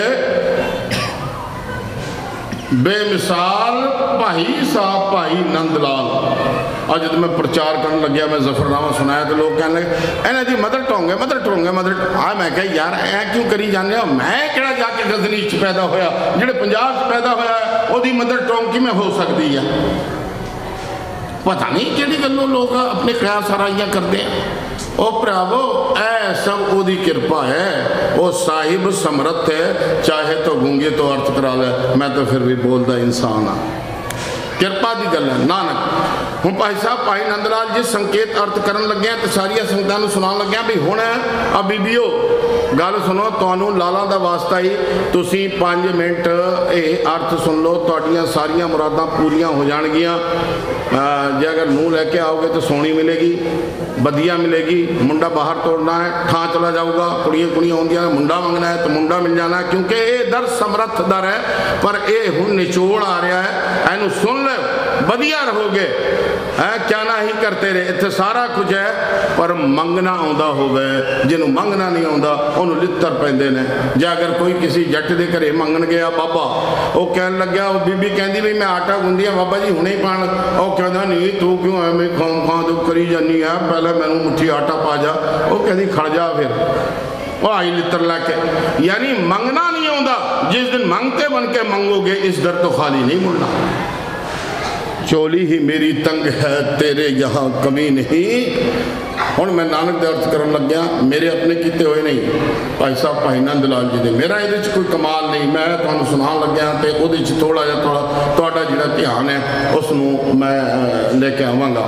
बेमिसाल भाई साहब भाई नंद लाल। अज जब मैं प्रचार करने लग्या, मैं जफरनामा सुनाया तो लोग कहने लगे इन्हां दी मदर टोंग है, मदर टोंग है, मदर। हाँ मैं कहा यार ऐ क्यों करी जाने हो? मैं किहड़ा जाके गजनी च पैदा होया, जिहड़े पंजाब च पैदा होया ओदी मदर टोंग किवें हो सकती है? पता नहीं किहड़ी गल्लों लोग अपने ख्याल सराइयां करते हैं। ओ भरावो ऐ सब ओदी कृपा है, वो साहिब समर्थ है, चाहे तो गूंगे तो अर्थ करा ले, मैं तो फिर भी बोलता इंसान हाँ। कृपा की गल है नानक। हूँ भाई साहब भाई नंदलाल जी संकेत अर्थ करन लगे तो सारिया संगतां नूं सुनाउण लग्या भी हुण आ बीबीओ गल सुनो, तुहानूं लाला दा वास्ता ही, तुसीं 5 मिनट ये अर्थ सुन लो, तुहाडीआं सारियां मुरादां पूरियां हो जाणगियां। जे अगर नूं लैके आओगे तो सोहणी मिलेगी, बदिया मिलेगी। मुंडा बाहर तोड़ना है, थां चला जाऊगा, कुड़ियां कुड़ियां आउंदियां ने, मुंडा मंगना है तो मुंडा मिल जाना है, क्योंकि ये दर समर्थ दर है। पर ये हुण निचोड़ आ रहा है, इनू सुन लो, बदिया रहोगे। है क्या ना ही करते रहे, इत्थे सारा कुछ है, पर मंगना आउंदा होवे, जिन्हों मंगना नहीं आउंदा उन्होंने लित्तर पैंदे ने। जे अगर कोई किसी जट के घरे मंगन गया बाबा, वो कहन लग्या, वो बीबी कहती भी मैं आटा गुंदी हाँ बाबा जी हुणे ही पाण, वो कहता नहीं तू क्यों एवें खां खां तू करी जानी है, पहले मैनू मुट्ठी आटा पा जा। वो कहती खड़ जा, फिर वो आई लित्तर लैके। यानी मंगना नहीं आउंदा, जिस दिन मंगते बन के मंगोगे इस दर तो खाली नहीं मुड़ना। चोली ही मेरी तंग है, तेरे यहाँ कमी नहीं। हुण मैं नानक दे अर्थ करन लग्या, मेरे अपने किते हुए नहीं, भाई साहब भाई नंद लाल जी दे। मेरा ये कोई कमाल नहीं, मैं तुहानूं सुनाउण लग्या तो उहदे च थोड़ा जिहा तुहाडा जिहड़ा ध्यान है उसनूं मैं लेके आवांगा।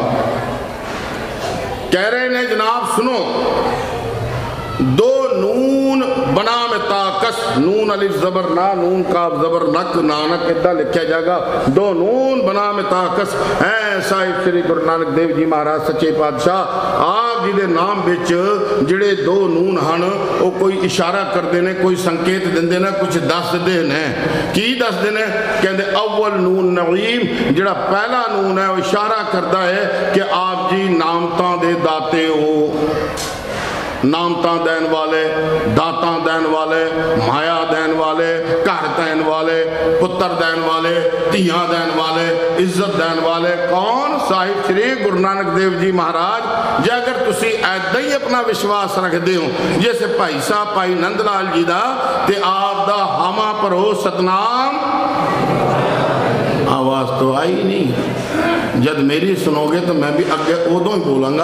कह रहे ने जनाब सुनो, 2 नून बना में ताकस, नून अलिफ जबर ना, नून काफ जबर नक, नानक इदा लिखा जाएगा। 2 नून बना में ताकस है साहिब श्री गुरु नानक देव जी महाराज सच्चे पातशाह आप जी के नाम विच जिहड़े 2 नून हैं वो कोई इशारा करते हैं, कोई संकेत देंदे ने, कुछ दसदे ने। की दसदे ने? कहते अव्वल नून नईम, जिहड़ा पहला नून है वो इशारा करता है कि आप जी नामतां दे दाते हो, नामता देन वाले, दाता देन वाले, माया देन वाले, घर देन वाले, पुत्र देन वाले, धियां देन वाले, इज्जत देन वाले। कौन? साहिब श्री गुरु नानक देव जी महाराज। जे अगर तुसी ऐदा ही अपना विश्वास रखते हो जैसे भाई साहब भाई नंद लाल जी का, तो आप दा हामा भरो सतनाम। आवाज तो आई नहीं। जब मेरी सुनोगे तो मैं भी अगे उदों ही बोलांगा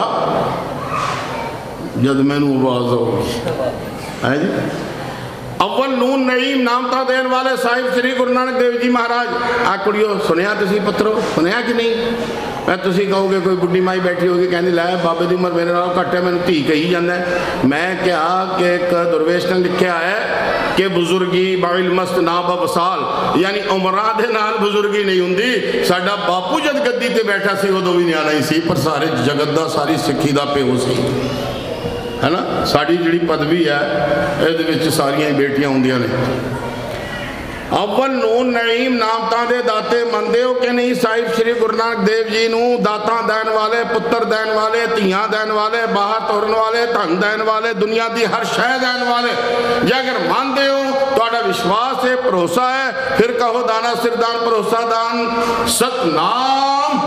जब मैनू आवाज़ होगी। है जी। अव्वल नून नईम नामता देने वाले साहिब श्री गुरु नानक देव जी महाराज। आ कुड़ियो सुनिया तुसी पत्रो, सुनिया कि नहीं? मैं तुसी कहोगे कोई बुढ़ी माई बैठी होगी कहती लै बाबे की उम्र मेरे नालों घट है, मैनू धी कही जाता है। मैं क्या कि एक दुर्वेश ने लिखा है कि बुजुर्गी बाइल मस्त ना बसाल, यानी उमरां दे नाल बुजुर्गी नहीं हुंदी। साडा बापू जद गद्दी ते बैठा सी उदों भी न्याणा ही सी, पर सारे जगत दा सारी सिक्खी दा प्यो सी, है ना। साड़ी जिहड़ी पदवी है इहदे विच सारियां बेटियां होंदियां ने। अव्वल नून नईम नामता दे दाते मनदे हो कि नहीं? साहिब श्री गुरु नानक देव जी नूं दाता दैन वाले, पुत्र दैन वाले, धीआं दैन वाले, बाहर तोरन वाले, धन दैन वाले, दुनिया की हर शय दैन वाले। जे अगर मानते हो, तुहाडा विश्वास है, भरोसा है, फिर कहो दाना सिरदान भरोसा दान सतनाम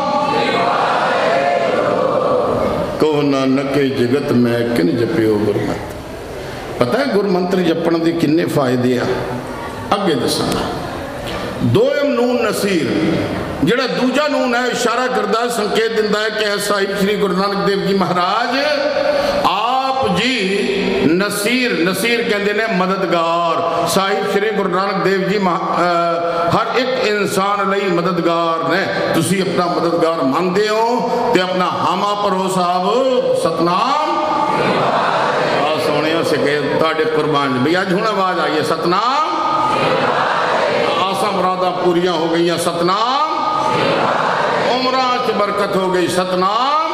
कहो नानक जगत मैं किन जपियो गुरमंत्र। पता है गुरमंत्र जपण के किन्ने फायदे आ? अगे दसांगा। दोयम नून नसीर, जिहड़ा दूजा नून है इशारा करता है, संकेत दिंदा है कि साहिब श्री गुरु नानक देव जी महाराज आप जी नसीर, नसीर कहते हैं मददगार। साहिब श्री गुरु नानक देव जी हर एक इंसान लई मददगार ने। तुसी अपना मददगार मानते हो तो अपना हामा भरो साहब सतनाम सोने सके तुहाडे कुर्बान भी। अज हुण आवाज आई है सतनाम, आसा मुरादा पूरियां हो गई सतनाम, उमरां च बरकत हो गई सतनाम,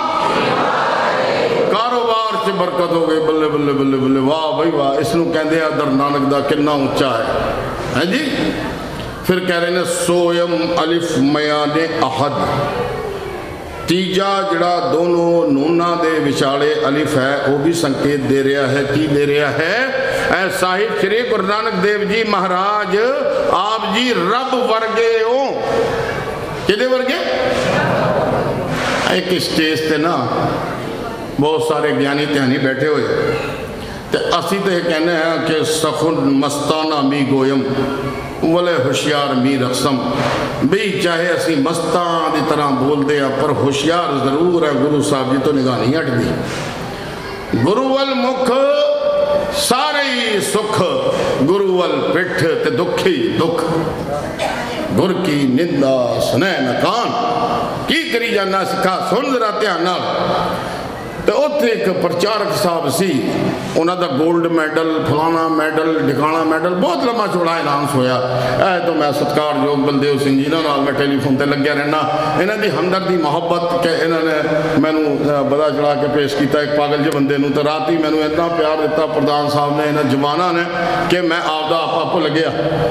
कारोबार च बरकत हो गई। बल्ले बल्ले बल्ले बल्ले, वाह भाई वाह। इसनू कहते हैं दर नानक दा कितना ऊंचा है जी। फिर कह रहे हैं सोयम अलिफ मयाने अहद, तीजा जड़ा दोनों नूना दे विचाले अलिफ है वह भी संकेत दे रहा है। की दे रहा है? ऐ साहिब श्री गुरु नानक देव जी महाराज आप जी रब वर्गे हो। किदे वर्गे? एक स्टेज ते ना बहुत सारे ज्ञानी ध्यानी बैठे हुए, तो असी तो कहने हैं कि सखुन मस्ताना मी गोयम वाले होशियार मी रकसम। भी चाहे असी मस्तां की तरह बोलते हैं पर होशियार जरूर है। गुरु साहब जी तो निगाह नहीं हटती। गुरु वल मुख सारे ही सुख, गुरु वल पिठ ते दुख ही दुख। गुर की निंदा सुनै न कान, की करी जाना सिखा सुन जरा ध्यान नाल। तो उत्थे एक प्रचारक साहब सी, उन्होंने गोल्ड मैडल फलाना मैडल ढिकाना मैडल बहुत लंबा चौड़ा इनाम होया। तो मैं सत्कारयोग बलदेव सिंह जी नाल मैं टेलीफोन पर लग्या रहना। इन्हों की हमदर्दी मुहब्बत के इन्होंने मैनू बड़ा चढ़ा के पेश किया एक पागल जे बंदे नूं। तो रात ही मैनू इतना प्यार दिता प्रधान साहब ने, इन्होंने जवाना ने कि मैं आपदा आपा भुल गया।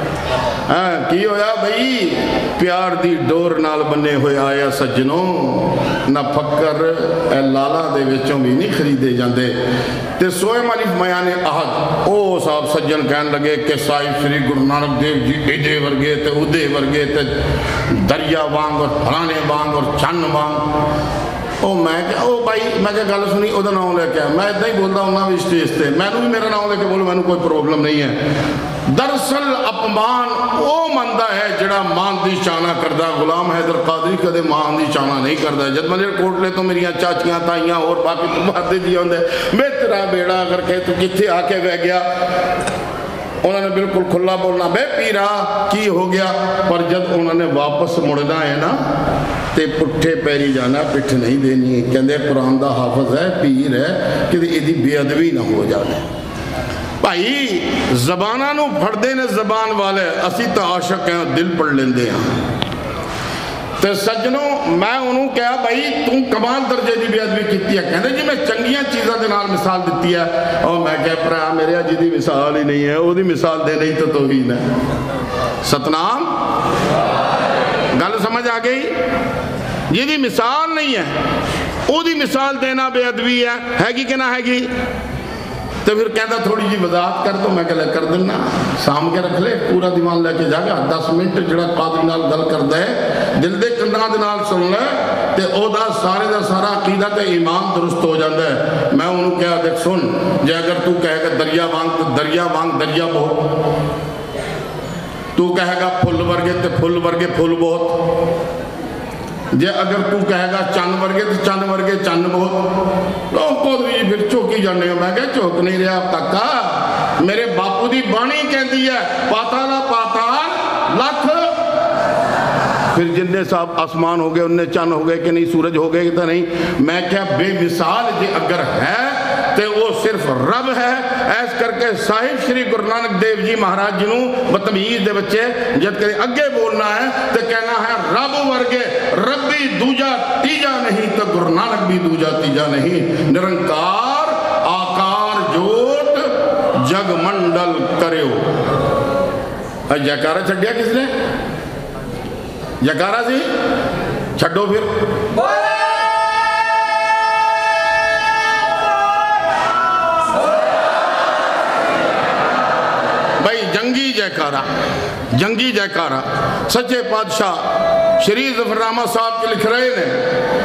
की होया बई? प्यार की डोर नाल बने हुए आया सज्जनों, ना फक्कर ए लाला दे विचों भी नहीं खरीदे जाते। तो सोयम अलिफ मयाने अहद ओ साहब सज्जन कहन लगे कि साहिब श्री गुरु नानक देव जी इदे वर्गे तो उदे वर्गे तो दरिया वांग और फलाने वांग और चन्न वांग। ओ मैं क्या ओ भाई मैं क्या गल सुनी ਉਹਦਾ नाम लेके आया। मैं इदा ही बोलता हूँ भी स्टेज से, मैनू भी मेरा नाम लेके बोलो, मैनू कोई प्रॉब्लम नहीं है। दरअसल अपमान वो मनता है जड़ा मान की चाहना करता। गुलाम हैदर कादरी कदे मान की चाहना नहीं करता। जब मैं कोटले तो मेरिया चाचियां ताइयां और बाकी तुम्हारे जी आते मैं तेरा बेड़ा करके तू कितने आके बह गया। उन्होंने बिल्कुल खुला बोलना बे पीरा की हो गया। पर जब उन्होंने वापस मुड़ना है ना तो पुट्ठे पैरी जाना, पिठ नहीं देनी। कहते कुरान का हाफज है, पीर है, कि यदि बेअदबी ना हो जाए। भाई जबाना नू फड़ते ने जबान वाले, असी तो आशक हैं दिल पढ़ लेंदे हैं। तो सज्जनों मैं उन्होंने कहा भाई तू कमाल दर्जे की बेअदबी की है। कहते जी मैं चंगिया चीज़ों के नाल मिसाल दी है। और मैं क्या भरा मेरे जिंदी मिसाल ही नहीं है, वो मिसाल देना ही तो तौहीन है। सतनाम गल समझ आ गई? जिहदी मिसाल नहीं है वो मिसाल देना बेअदबी है कि ना हैगी? तो फिर कहता थोड़ी जी वजाहत कर दो। मैं कहला कर देना, साम के रख ले, पूरा दिमाग लैके जाएगा। 10 मिनट जो कादरी नाल गल करता है दिल के कंधा के नाल सुन ले तो वह सारे का सारा अकीदा तो ईमान दुरुस्त हो जाता है। मैं उन्होंने कहा देख सुन, जे अगर तू कहेगा दरिया वांग तो दरिया वांग दरिया बहुत, तू कहेगा फुल वर्गे तो फुल वर्गे फुल बहुत। जे अगर तू कहेगा चंद वर्गे तो चंद वर्गे चंद बहुत पौधरी फिर झोकी जाने हो। मैं क्या झोक नहीं रहा काका, मेरे बापू की बाणी कहती है पाताला पाताल लख। फिर जिन्ने साहब आसमान हो गए उन्ने चंद हो गए कि नहीं, सूरज हो गए कि नहीं। मैं क्या बेमिसाल जे अगर है तो वो सिर्फ रब है। ऐस करके साहिब श्री गुरु नानक देव जी महाराज जी को बतमीज दे बच्चे जब कहीं अगे बोलना है तो कहना है रब वर्गे रबी दूजा तीजा नहीं तो गुरु नानक भी दूजा तीजा नहीं। निरंकार आकार जोत जगमंडल करो। जयकारा छड्या किसने? जयकारा सी छड्डो फिर। भाई जंगी जयकारा, जंगी जयकारा सच्चे पातशाह श्री जफरनामा साहब के लिख रहे ने,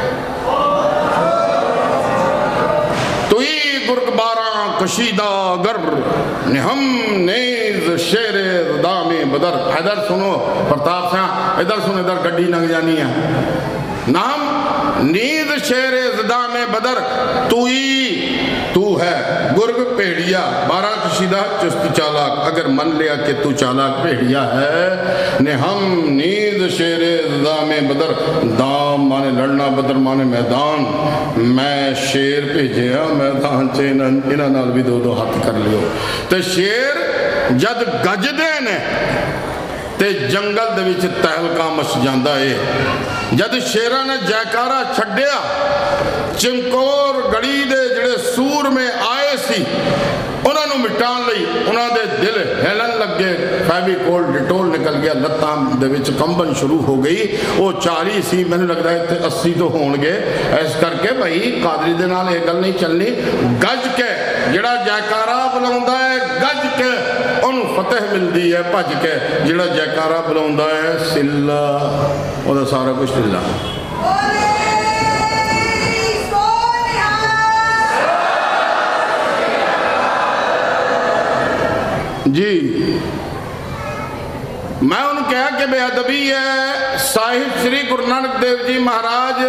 तुई गुरबारा कशीदा गर्भ निहम नेज शेरे दामे बदर। इधर सुनो प्रताप सिंह, इधर सुनो, इधर गड्डी लंघ जानी है। नाम नींद शेरे जदा में बदर तू है गुर्ग भेड़िया 12 कशीदा चुस्त चालाक। अगर मन लिया कि तू चालाक भेड़िया है ने हम नींद शेरे जदा में बदर। दाम माने लड़ना, बदर माने मैदान। मैं शेर भेजे मैदान च इन्हां नाल भी 2-2 हाथ कर लियो। तो शेर जद गजदे ने ते जंगल दे विच तहलका मच जांदा है। जद शेरां ने जयकारा छड्डिया चमकौर गड़ी दे जिहड़े सूर में आए सी उन्हां नूं मिटाण लई उन्हां दे दिल हिलन लगे। फैविकोल डिटोल निकल गया, लत्तां दे विच कंबन शुरू हो गई। वो 40 सी, मैनूं लगदा है इत्थे 80 तो होणगे। इस करके भाई कादरी दे नाल इह गल नहीं चलनी। गज के जिहड़ा जयकारा बुलाउंदा है गज के उन्होंने फतेह मिलती है। भज के जिहड़ा जयकारा बुलाउंदा है सिला उहदा सारा कुछ ढिला। जी मैं उन्होंने कहा कि बेअदबी है। साहिब श्री गुरु नानक देव जी महाराज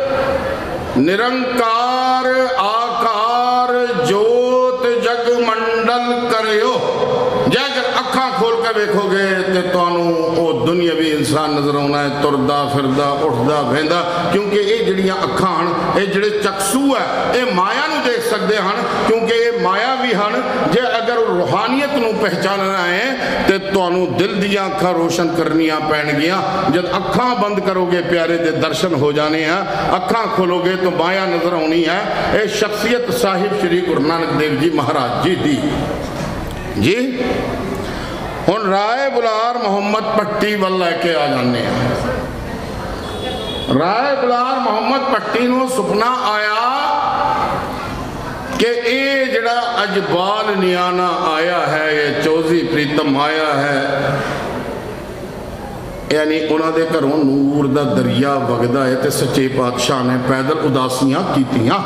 निरंकार आकार जोत जगमंडल करियो। जे अगर अखा खोल के वेखोगे तो तुहानू वो दुनियावी इंसान नजर आना है, तुरदा फिरदा उठदा बहिंदा। क्योंकि ये जिहड़ियां अखां हन, ये जिहड़े चक्षु है, ये माया नू देख सकते हैं क्योंकि ये माया भी हैं। जे अगर रूहानियत नू पहचानना है तो तुहानू दिल दियां अखां रोशन करनियां पैणगियां। जब अखां बंद करोगे प्यारे दे दर्शन हो जाने हैं, अखां खोलोगे तो माया नजर आनी है। ये शख्सियत साहिब श्री गुरु नानक देव जी महाराज जी दी। जी हुण राय बुलार मोहम्मद पट्टी वल लैके आ जाने। राय बुलार मोहम्मद पट्टी नूं सुपना आया कि ये जिहड़ा अज बाल नियाना आया है, ये चौधरी प्रीतम आया है, यानी उन्होंने घरों नूर दा दरिया वगदा है। तो सच्चे पातशाह ने पैदल उदासियां कीतियां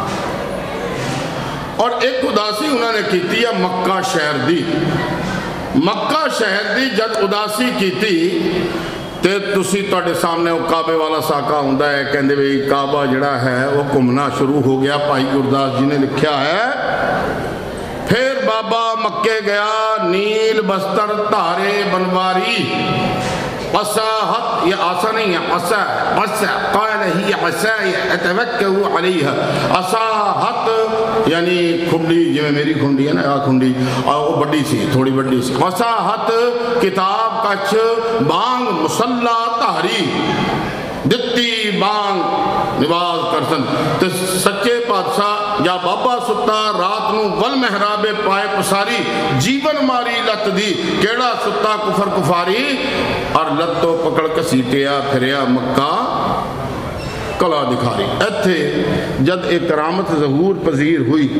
और एक उदासी उन्होंने की है मक्का शहर दी। मक्का शहर दी जब उदासी की तो तुसी तुहाडे सामने वो काबे वाला साका हुंदा है। कहते भी काबा जिहड़ा है वो घूमना शुरू हो गया। भाई गुरदास जी ने लिखा है, फिर बाबा मक्के गया नील बस्तर धारे बनवारी। असाहत ये आसा नहीं है, असा असा काल ही असा अतवक्कउ अलैहा। असाहत यानी खुंडी, जिवें मेरी खुंडी है ना, आ खुंडी वो बड़ी सी, थोड़ी बड़ी सी। असाहत किताब कछ बांग मुसल्ला धारी दित्ती बांग निवाज करसन। तो सच्चे पातशाह या बाबा सुता रात नूं वल महराबे पाए पसारी। जीवन मारी लत दी केड़ा सुता कुफर कुफारी। और लत्तो पकड़ कसीटिया फिरिया मक्का कला दिखारी। इत्थे जद एक करामत ज़हूर पजीर हुई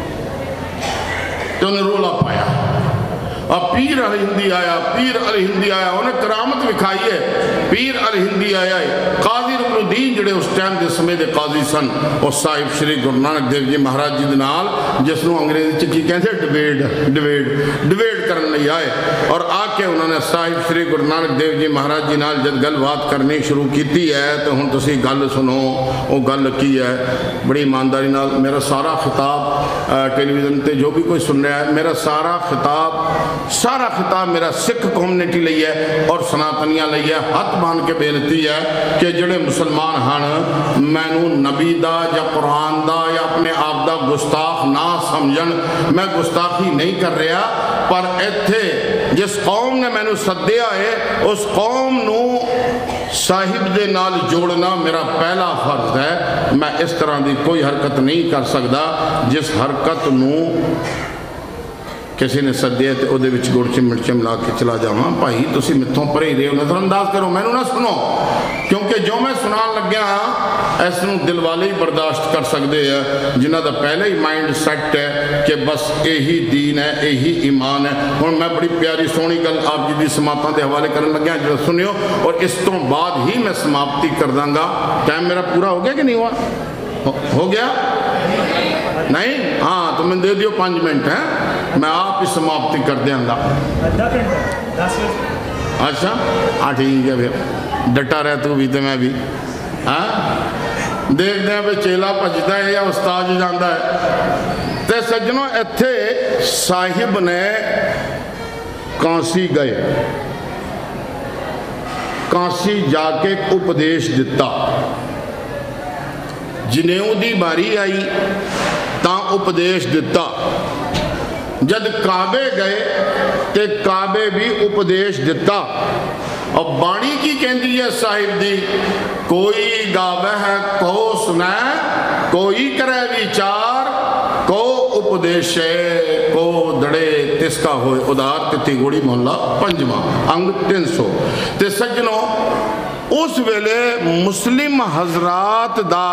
तो उन्हें रोला पाया। अब पीर अल हिंदी आया, पीर अल हिंदी आया, उन्हें करामत विखाई है। पीर अल हिंदी आया है। काजी रुकनुद्दीन जिहड़े उस टाइम के समय के काजी सन, और साहिब श्री गुरु नानक देव जी महाराज जी दे नाल जिसनों अंग्रेजी च की कहते डिबेट करने लई आए और आके उन्होंने साहिब श्री गुरु नानक देव जी महाराज जी नाल जब गलबात करनी शुरू की है तो हुण तुसीं गल सुनो। वो गल की है बड़ी ईमानदारी नाल मेरा सारा खिताब टेलीविजन पर जो भी कोई सुन रहा है मेरा सारा खिताब मेरा सिख कम्यूनिटी लई है और सनातनियां लई है। हथ बांध के बेनती है कि जिहड़े मुसलमान हैं मैनू नबी दा या कुरान दा या अपने आप दा गुस्ताख ना समझन। मैं गुस्ताखी नहीं कर रहा पर इत्थे जिस कौम ने मैनू सद्दिया है उस कौम नू साहिब दे नाल जोड़ना मेरा पहला फर्ज है। मैं इस तरह की कोई हरकत नहीं कर सकता जिस हरकत नू किसी ने सद्दिया तो वो गुड़ मिर्च मिला के चला जावा। भाई तुम मिथों परे ही रहो, नज़रअंदाज करो, मैनू ना सुनो, क्योंकि जो मैं सुना लग्या इस दिल वाले ही बर्दाश्त कर सकते हैं जिन्हों का पहले ही माइंड सैट है कि बस यही दीन है यही ईमान है। हुण मैं बड़ी प्यारी सोहनी गल आप जी की समाप्तां के हवाले करन लग्या जो सुनियो और इस तो बाद ही मैं समाप्ति कर दांगा। टाइम मेरा पूरा हो गया कि नहीं हुआ? हो गया नहीं? हाँ तो मैं दे दियो 5 मिनट है, मैं आप ही समाप्ति कर देंगा। अच्छा हाँ ठीक है फिर डटा रह तू भी तो मैं भी। हाँ देखते हैं भी चेला भजता है या उस्ताद जाता है। तो सज्जनों इत्थे साहिब ने कांसी गए, कांसी जाके उपदेश दिता। जनेऊ दी बारी आई तां उपदेश दिता। जद काबे गए ते काबे भी उपदेश दिता। और बाणी की कहती है साहिब दी, कोई गावे है को सुना, कोई करे विचार, को उपदेशे को दड़े तिसका होए उदार। तिथि गोड़ी मोहल्ला 5वां अंग 300। ते सज्जनों उस वेले मुस्लिम हजरात दा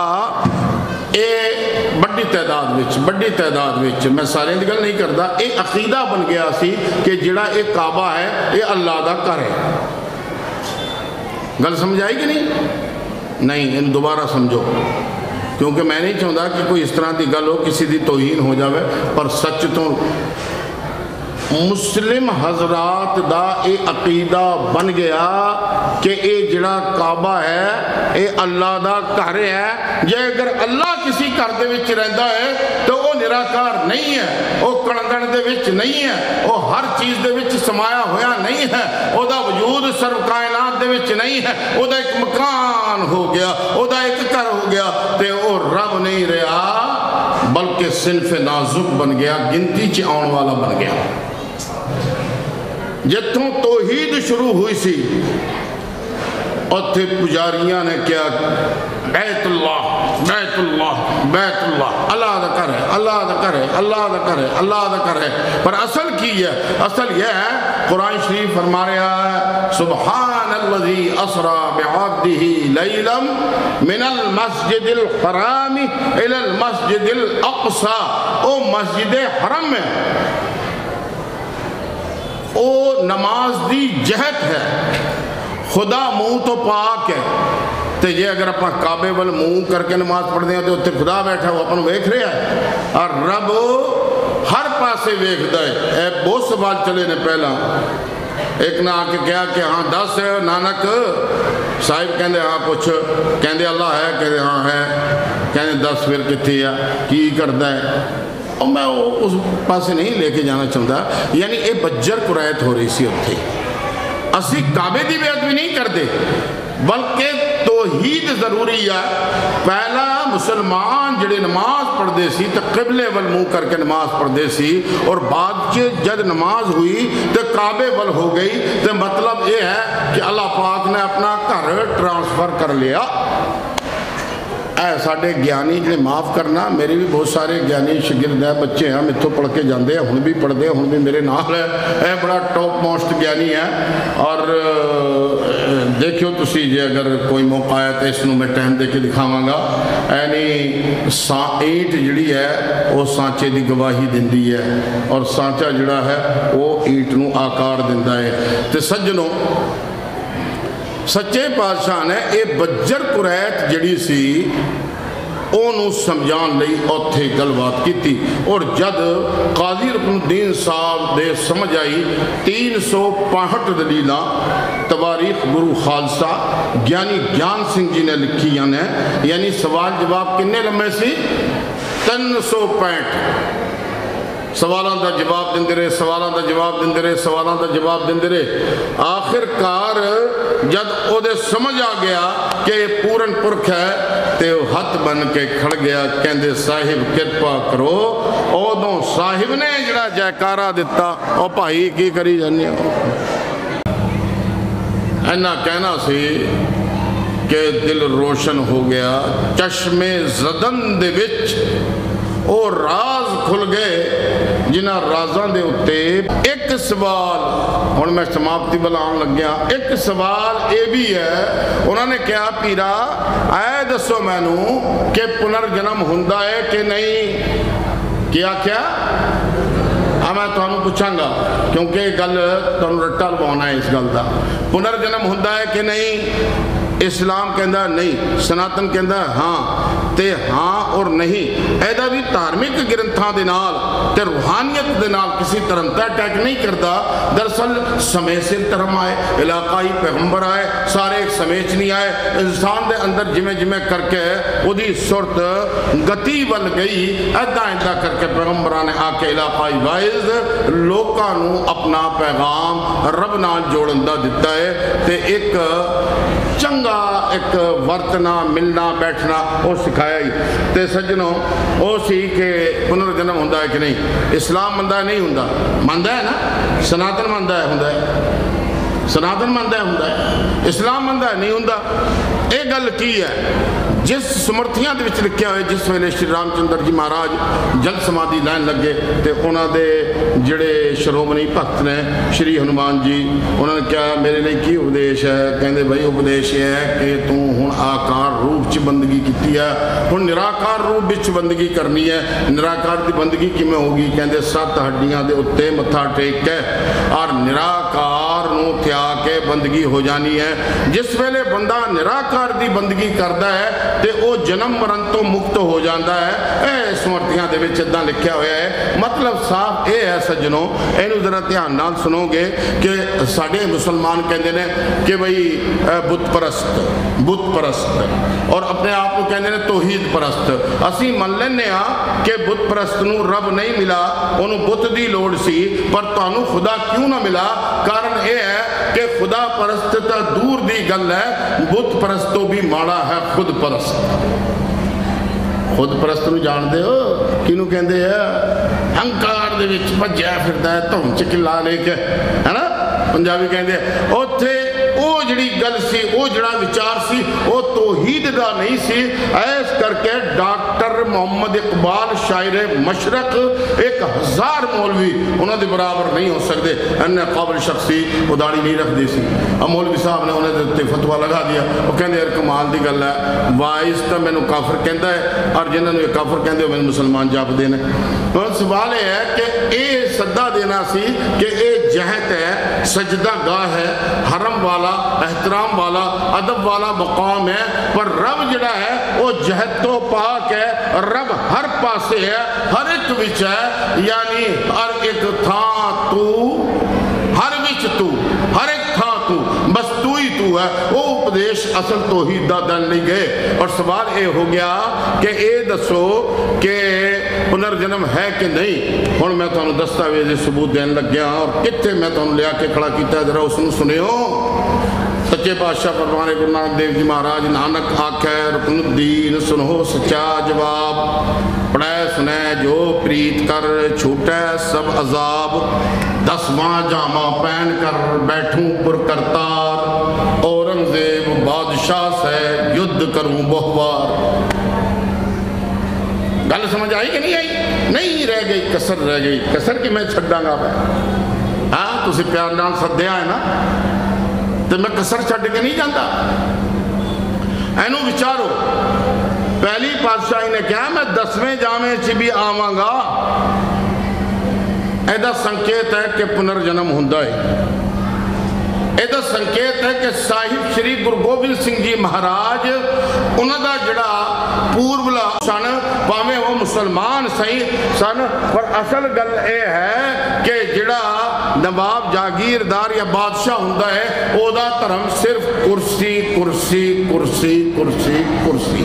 बड़ी तादाद विच मैं सारे की गल नहीं करता, ये अकीदा बन गया सी कि जिहड़ा ये काबा है ये अल्लाह का घर है। गल समझ आई कि नहीं? इन दोबारा समझो, क्योंकि मैं नहीं चाहता कि कोई इस तरह की गल हो किसी की तौहीन हो जाए। पर सच तो मुस्लिम हजरात दा ये अकीदा बन गया कि ये जिहड़ा काबा है ये अल्लाह दा घर है। जे अगर अल्लाह किसी घर दे विच रहिंदा है तो वो निराकार नहीं है, वो कणगण दे विच नहीं है, वो हर चीज़ दे विच समाया होया नहीं है, ओदा वजूद सर्व कायनात दे विच नहीं है। ओदा एक मकान हो गया, ओदा एक घर हो गया, ते वो रब नहीं रहा बल्कि सिनफ नाजुक बन गया, गिनती च आने वाला बन गया। जिथों तौहीद शुरू हुई सी उत्थे पुजारियां ने क्या बैतुल्लाह बैतुल्लाह बैतुल्लाह, अल्लाह दा घर है, अल्लाह दा घर है, अल्लाह दा घर है, अल्लाह दा घर है। पर असल की है? असल यह है कुरान शरीफ फरमा रहा है सुब्हानल्लज़ी असरा बिअब्दिही लैलम मिनल मस्जिदिल हराम इलल मस्जिदिल अक़सा। ओ मस्जिद हरम में ओ नमाज दी जहत है, खुदा मुँह तो पाक है। तो जे अगर आप काबे वाल मुँह करके नमाज पढ़ते हैं तो उत्थे खुदा बैठा वो अपन वेख रहा है और रब हर पासे वेखदा है। ए बहुत सवाल चले ने पहला एक ने आके कहा कि हाँ दस नानक साहिब कहते हाँ पुछ, कहते अल्लाह है, कहते हाँ है, कहते दस फिर कितने आ की करता है। और मैं उस पासे नहीं लेके जाना चाहता। यानी ये बज्जर कुरैत हो रही सी उत्थे। असी काबे की बेअदबी नहीं करते बल्कि तौहीद जरूरी है। पहला मुसलमान जिहड़े नमाज पढ़ते सी तो किबले वल मुँह करके नमाज पढ़ते सी और बाद जब नमाज हुई तो काबे वल हो गई। तो मतलब ये है कि अल्लाह पाक ने अपना घर ट्रांसफर कर लिया। साढ़े ज्ञानी जिन्हें माफ़ करना, मेरे भी बहुत सारे ज्ञानी शागिर्द है, बच्चे हैं इतों पढ़ के जाते हैं, हुण भी पढ़ते हैं, हुण भी मेरे नाल है। यह बड़ा टॉप मोस्ट ज्ञानी है। और देखियो तुसी जे अगर कोई मौका है तो इसनों मैं टाइम दे के दिखावांगा। यानी ईंट जिहड़ी है वो सांचे की गवाही दिंदी है और सांचा जिहड़ा है वो ईंट नूं आकार दिंदा है। तो सज्जनों सच्चे पातशाह ने ये बज्जर कुरैत जिहड़ी सी ਉਹਨੂੰ ਸਮਝਾਉਣ ਲਈ ਉੱਥੇ ਗੱਲਬਾਤ ਕੀਤੀ। ਔਰ ਜਦ ਕਾਜ਼ੀ ਰਕਨੁद्दीन ਸਾਹਿਬ ਦੇ ਸਮਝ ਆਈ 365 ਦਲੀਲਾਂ तवारीख गुरु खालसा ज्ञानी ज्ञान सिंह जी ने लिखी ने, यानी सवाल जवाब किन्ने लम्बे सी 365 सवालों का जवाब देंदे रहे, सवालों का जवाब देंदे रहे, सवालों का जवाब देंदे रहे। आखिरकार जब ओदे समझ आ गया कि पूरन पुरख है तो हथ बन के खड़ गया, कहते साहिब कृपा करो। उदों साहिब ने जड़ा जयकारा दिता, ओ भाई की करी जाने इन्ना कहना सी कि दिल रोशन हो गया। चश्मे जदन दे विच ओ राज खुल गए जिन्हां राजां दे उत्ते। एक सवाल हुण मैं समाप्ति बुलाउण लग्या, एक सवाल ये भी है, उन्होंने कहा पीरा ऐ दसो मैनू कि पुनर्जन्म हुंदा है कि नहीं। क्या क्या मैं तुहानू पूछांगा क्योंकि गल तुहानू रट्टा लवाउणा है इस गल का। पुनर्जन्म हुंदा है कि नहीं? इस्लाम कहता नहीं, सनातन कहता हाँ। ते हाँ और नहीं ऐदा भी धार्मिक ग्रंथां दे नाल ते रूहानियत दे नाल किसी धर्म का अटैक नहीं करता। दरअसल समय सिर धर्म आए, इलाकाई पैगंबर आए, सारे एक समय च नहीं आए। इंसान दे अंदर जिमें जिमें करके उहदी सुरत गति बल गई, ऐदा ऐदा करके पैगंबरां ने आके इलाकाई वाइज लोकां नूं अपना पैगाम रब नाल जोड़न दा दिता है। ते एक चंगा एक वरतना मिलना बैठना वो सिखाया ही। तो सज्जनों वो सी कि पुनर्जन्म होंदा है कि नहीं? इस्लाम मनदा है नहीं होंदा? मनदा है ना? सनातन मनदा है होंदा है? सनातन मनदा है होंदा है? इस्लाम मनदा है नहीं होंदा? ये गल की है जिस समर्थियां दे विच लिखिया हुआ जिस वेले श्री रामचंद्र जी महाराज जल समाधि लैन लगे तो उन्होंने जिहड़े श्रोमणी भक्त ने श्री हनुमान जी उन्होंने कहा मेरे लिए की उपदेश है? कहते भाई उपदेश ये है कि तू हुण आकार रूप च बंदगी की है, हुण निराकार रूप विच बंदगी करनी है। निराकार की बंदगी किवें होगी? कहते 7 हड्डियां दे उत्ते मत्था टेक के और निराकार नूं त्याग के बंदगी हो जानी है। जिस वेले बंदा निराकार की बंदगी करता है तो वह जन्म मरण तो मुक्त हो जाता है। समर्थियां दे विच इदां लिखिया होया है। मतलब साफ ये है सज्जनों, इहनूं जरा ध्यान नाल सुनोगे कि साडे मुसलमान कहते हैं कि भाई बुत परस्त और अपने आप को कहते हैं तौहीद परस्त। असीं मन लैंदे आ कि बुत परस्त नूं रब नहीं मिला, उन्होंने बुत की लोड़ सी, पर तुहानूं खुदा क्यों ना मिला? कारण यह है कि खुदा परस्त तो दूर की गल है, बुत परस्त तो भी माड़ा है खुद परस्त। खुद परस्त नूं जानदे हो किनू कहंदे आ? हंकार दे विच भज्जिया फिरदा है धुन च किला लेके, है ना? पंजाबी कहंदे उत्थे वो जिहड़ी गल सी, वो जिहड़ा विचार सी, वो तौहीद दा नहीं सी। इस करके डॉक्टर मोहम्मद इकबाल शायर मशरक 1000 मौलवी उन्होंने बराबर नहीं हो सकते। अन्य काबिल शख्सी वो दाढ़ी नहीं रखते सी। अब मौलवी साहब ने उन्होंने उत्ते फतवा लगा दिया। वो कहते यार कमाल की गल है, वाइस तो मैनू काफर कहता है और जिन्होंने काफर कहते हो मैंने मुसलमान जापते हैं। हुण सवाल यह है कि ये सद्दा देना सी कि ये जहत है, सजदा गाह है, हरम वाला एहतराम वाला अदब वाला मकाम है, पर रब जिहड़ा है वो जहत तो पाक है। रब हर पासे है, हर एक विच है, यानी हर एक थां तू, हर विच तू, हर एक थां तू, बस तू ही तू है। वो उपदेश असल तौहीद दा दन नहीं गए। और सवाल ये हो गया कि ये दसो कि पुनर्जन्म है कि नहीं। हुण मैं तुहानूं दस्तावेज़ सबूत देन लग्या और कित्थे मैं तुहानूं लिया के खड़ा कीता, जरा उसनूं सुनियो। सच्चे पातशाह फरमाने गुरु नानक देव जी महाराज, नानक आखे रकनुद्दीन सुनो सच्चा जवाब, पढ़ै सुनै जो प्रीत कर छूटै सब अजाब। 10वां जामा पहन कर बैठूं पुरकरतार, औरंगजेब बादशाह से युद्ध करूं बहुबार। गल समझ आई कि नहीं आई? नहीं रह गई, कसर रह गई। कसर की मैं छड्डांगा मैं, हाँ तुसीं प्यार नाल सद्दिया है ना, तो मैं कसर छड्ड के नहीं जाता। इनू विचारो, पहली पातशाही ने कहा मैं 10वें जामे च भी आवांगा। ਇਹਦਾ संकेत है कि पुनर्जन्म ਹੁੰਦਾ है। ਇਹਦਾ संकेत है कि साहिब श्री गुरु गोबिंद सिंह जी महाराज उन्होंने जिहड़ा पूर्वला सन, भावें वो मुसलमान सही सन, पर असल गल यह है कि जिहड़ा नवाब जागीरदार या बादशाह हुंदा है ओदा धर्म सिर्फ कुर्सी कुर्सी कुर्सी कुर्सी कुर्सी।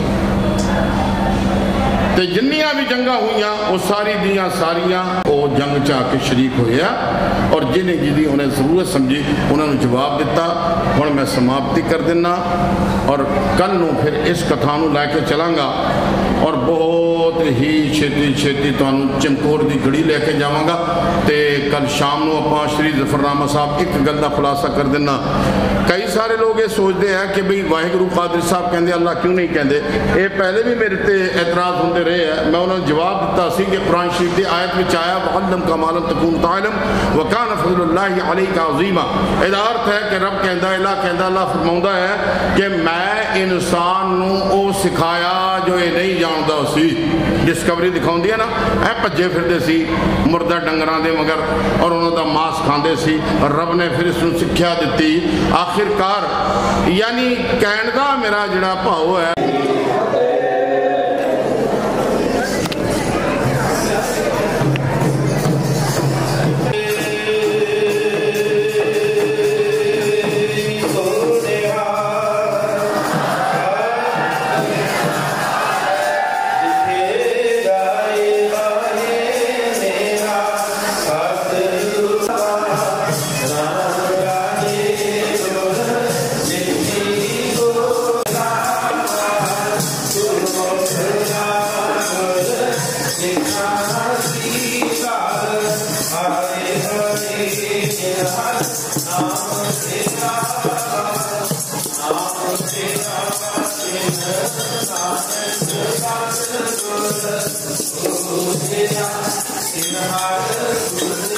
ते जिन्नियां भी जंगा हुईयां वो सारी दियां सारियां वो जंग च आके शरीक होया और जिन्हें जिहदी उन्हें जरूरत समझी उन्होंने जवाब दिता। हुण मैं समाप्ति कर देना और कल नूं फिर इस कथा नूं लैके चलांगा और बहुत ही छेती छेती तुहानूं चमकोर की घड़ी लैके जावांगा। तो कल शाम नूं आपां श्री जफरनामा साहब एक गल का खुलासा कर देना। कई सारे लोग ये सोचते हैं कि बई वाहिगुरू कादरी साहब कहते अल्लाह क्यों नहीं कहते। ये पहले भी मेरे ते एतराज़ होंदे रहे हैं। मैं उन्होंने जवाब दिता सी कि कुरान शरीफ की आयत में आया वअल्लम कमाल तकून तालिम व कान फज़लुल्लाहि अलैका अज़ीमा। इसका अर्थ है कि रब कहता है, अल्लाह फरमाउंदा है कि मैं इंसान नूं ओ सिखाया जो ये नहीं जानता सी। डिस्कवरी दिखाउंदी है ना, ऐ भज्जे फिरदे सी मुर्दा डंगरां दे मगर और उन्हों दा मांस खांदे सी। रब ने फिर इसनूं सिक्ख्या दित्ती। आखिरकार यानी कहण दा मेरा जिहड़ा भाव है in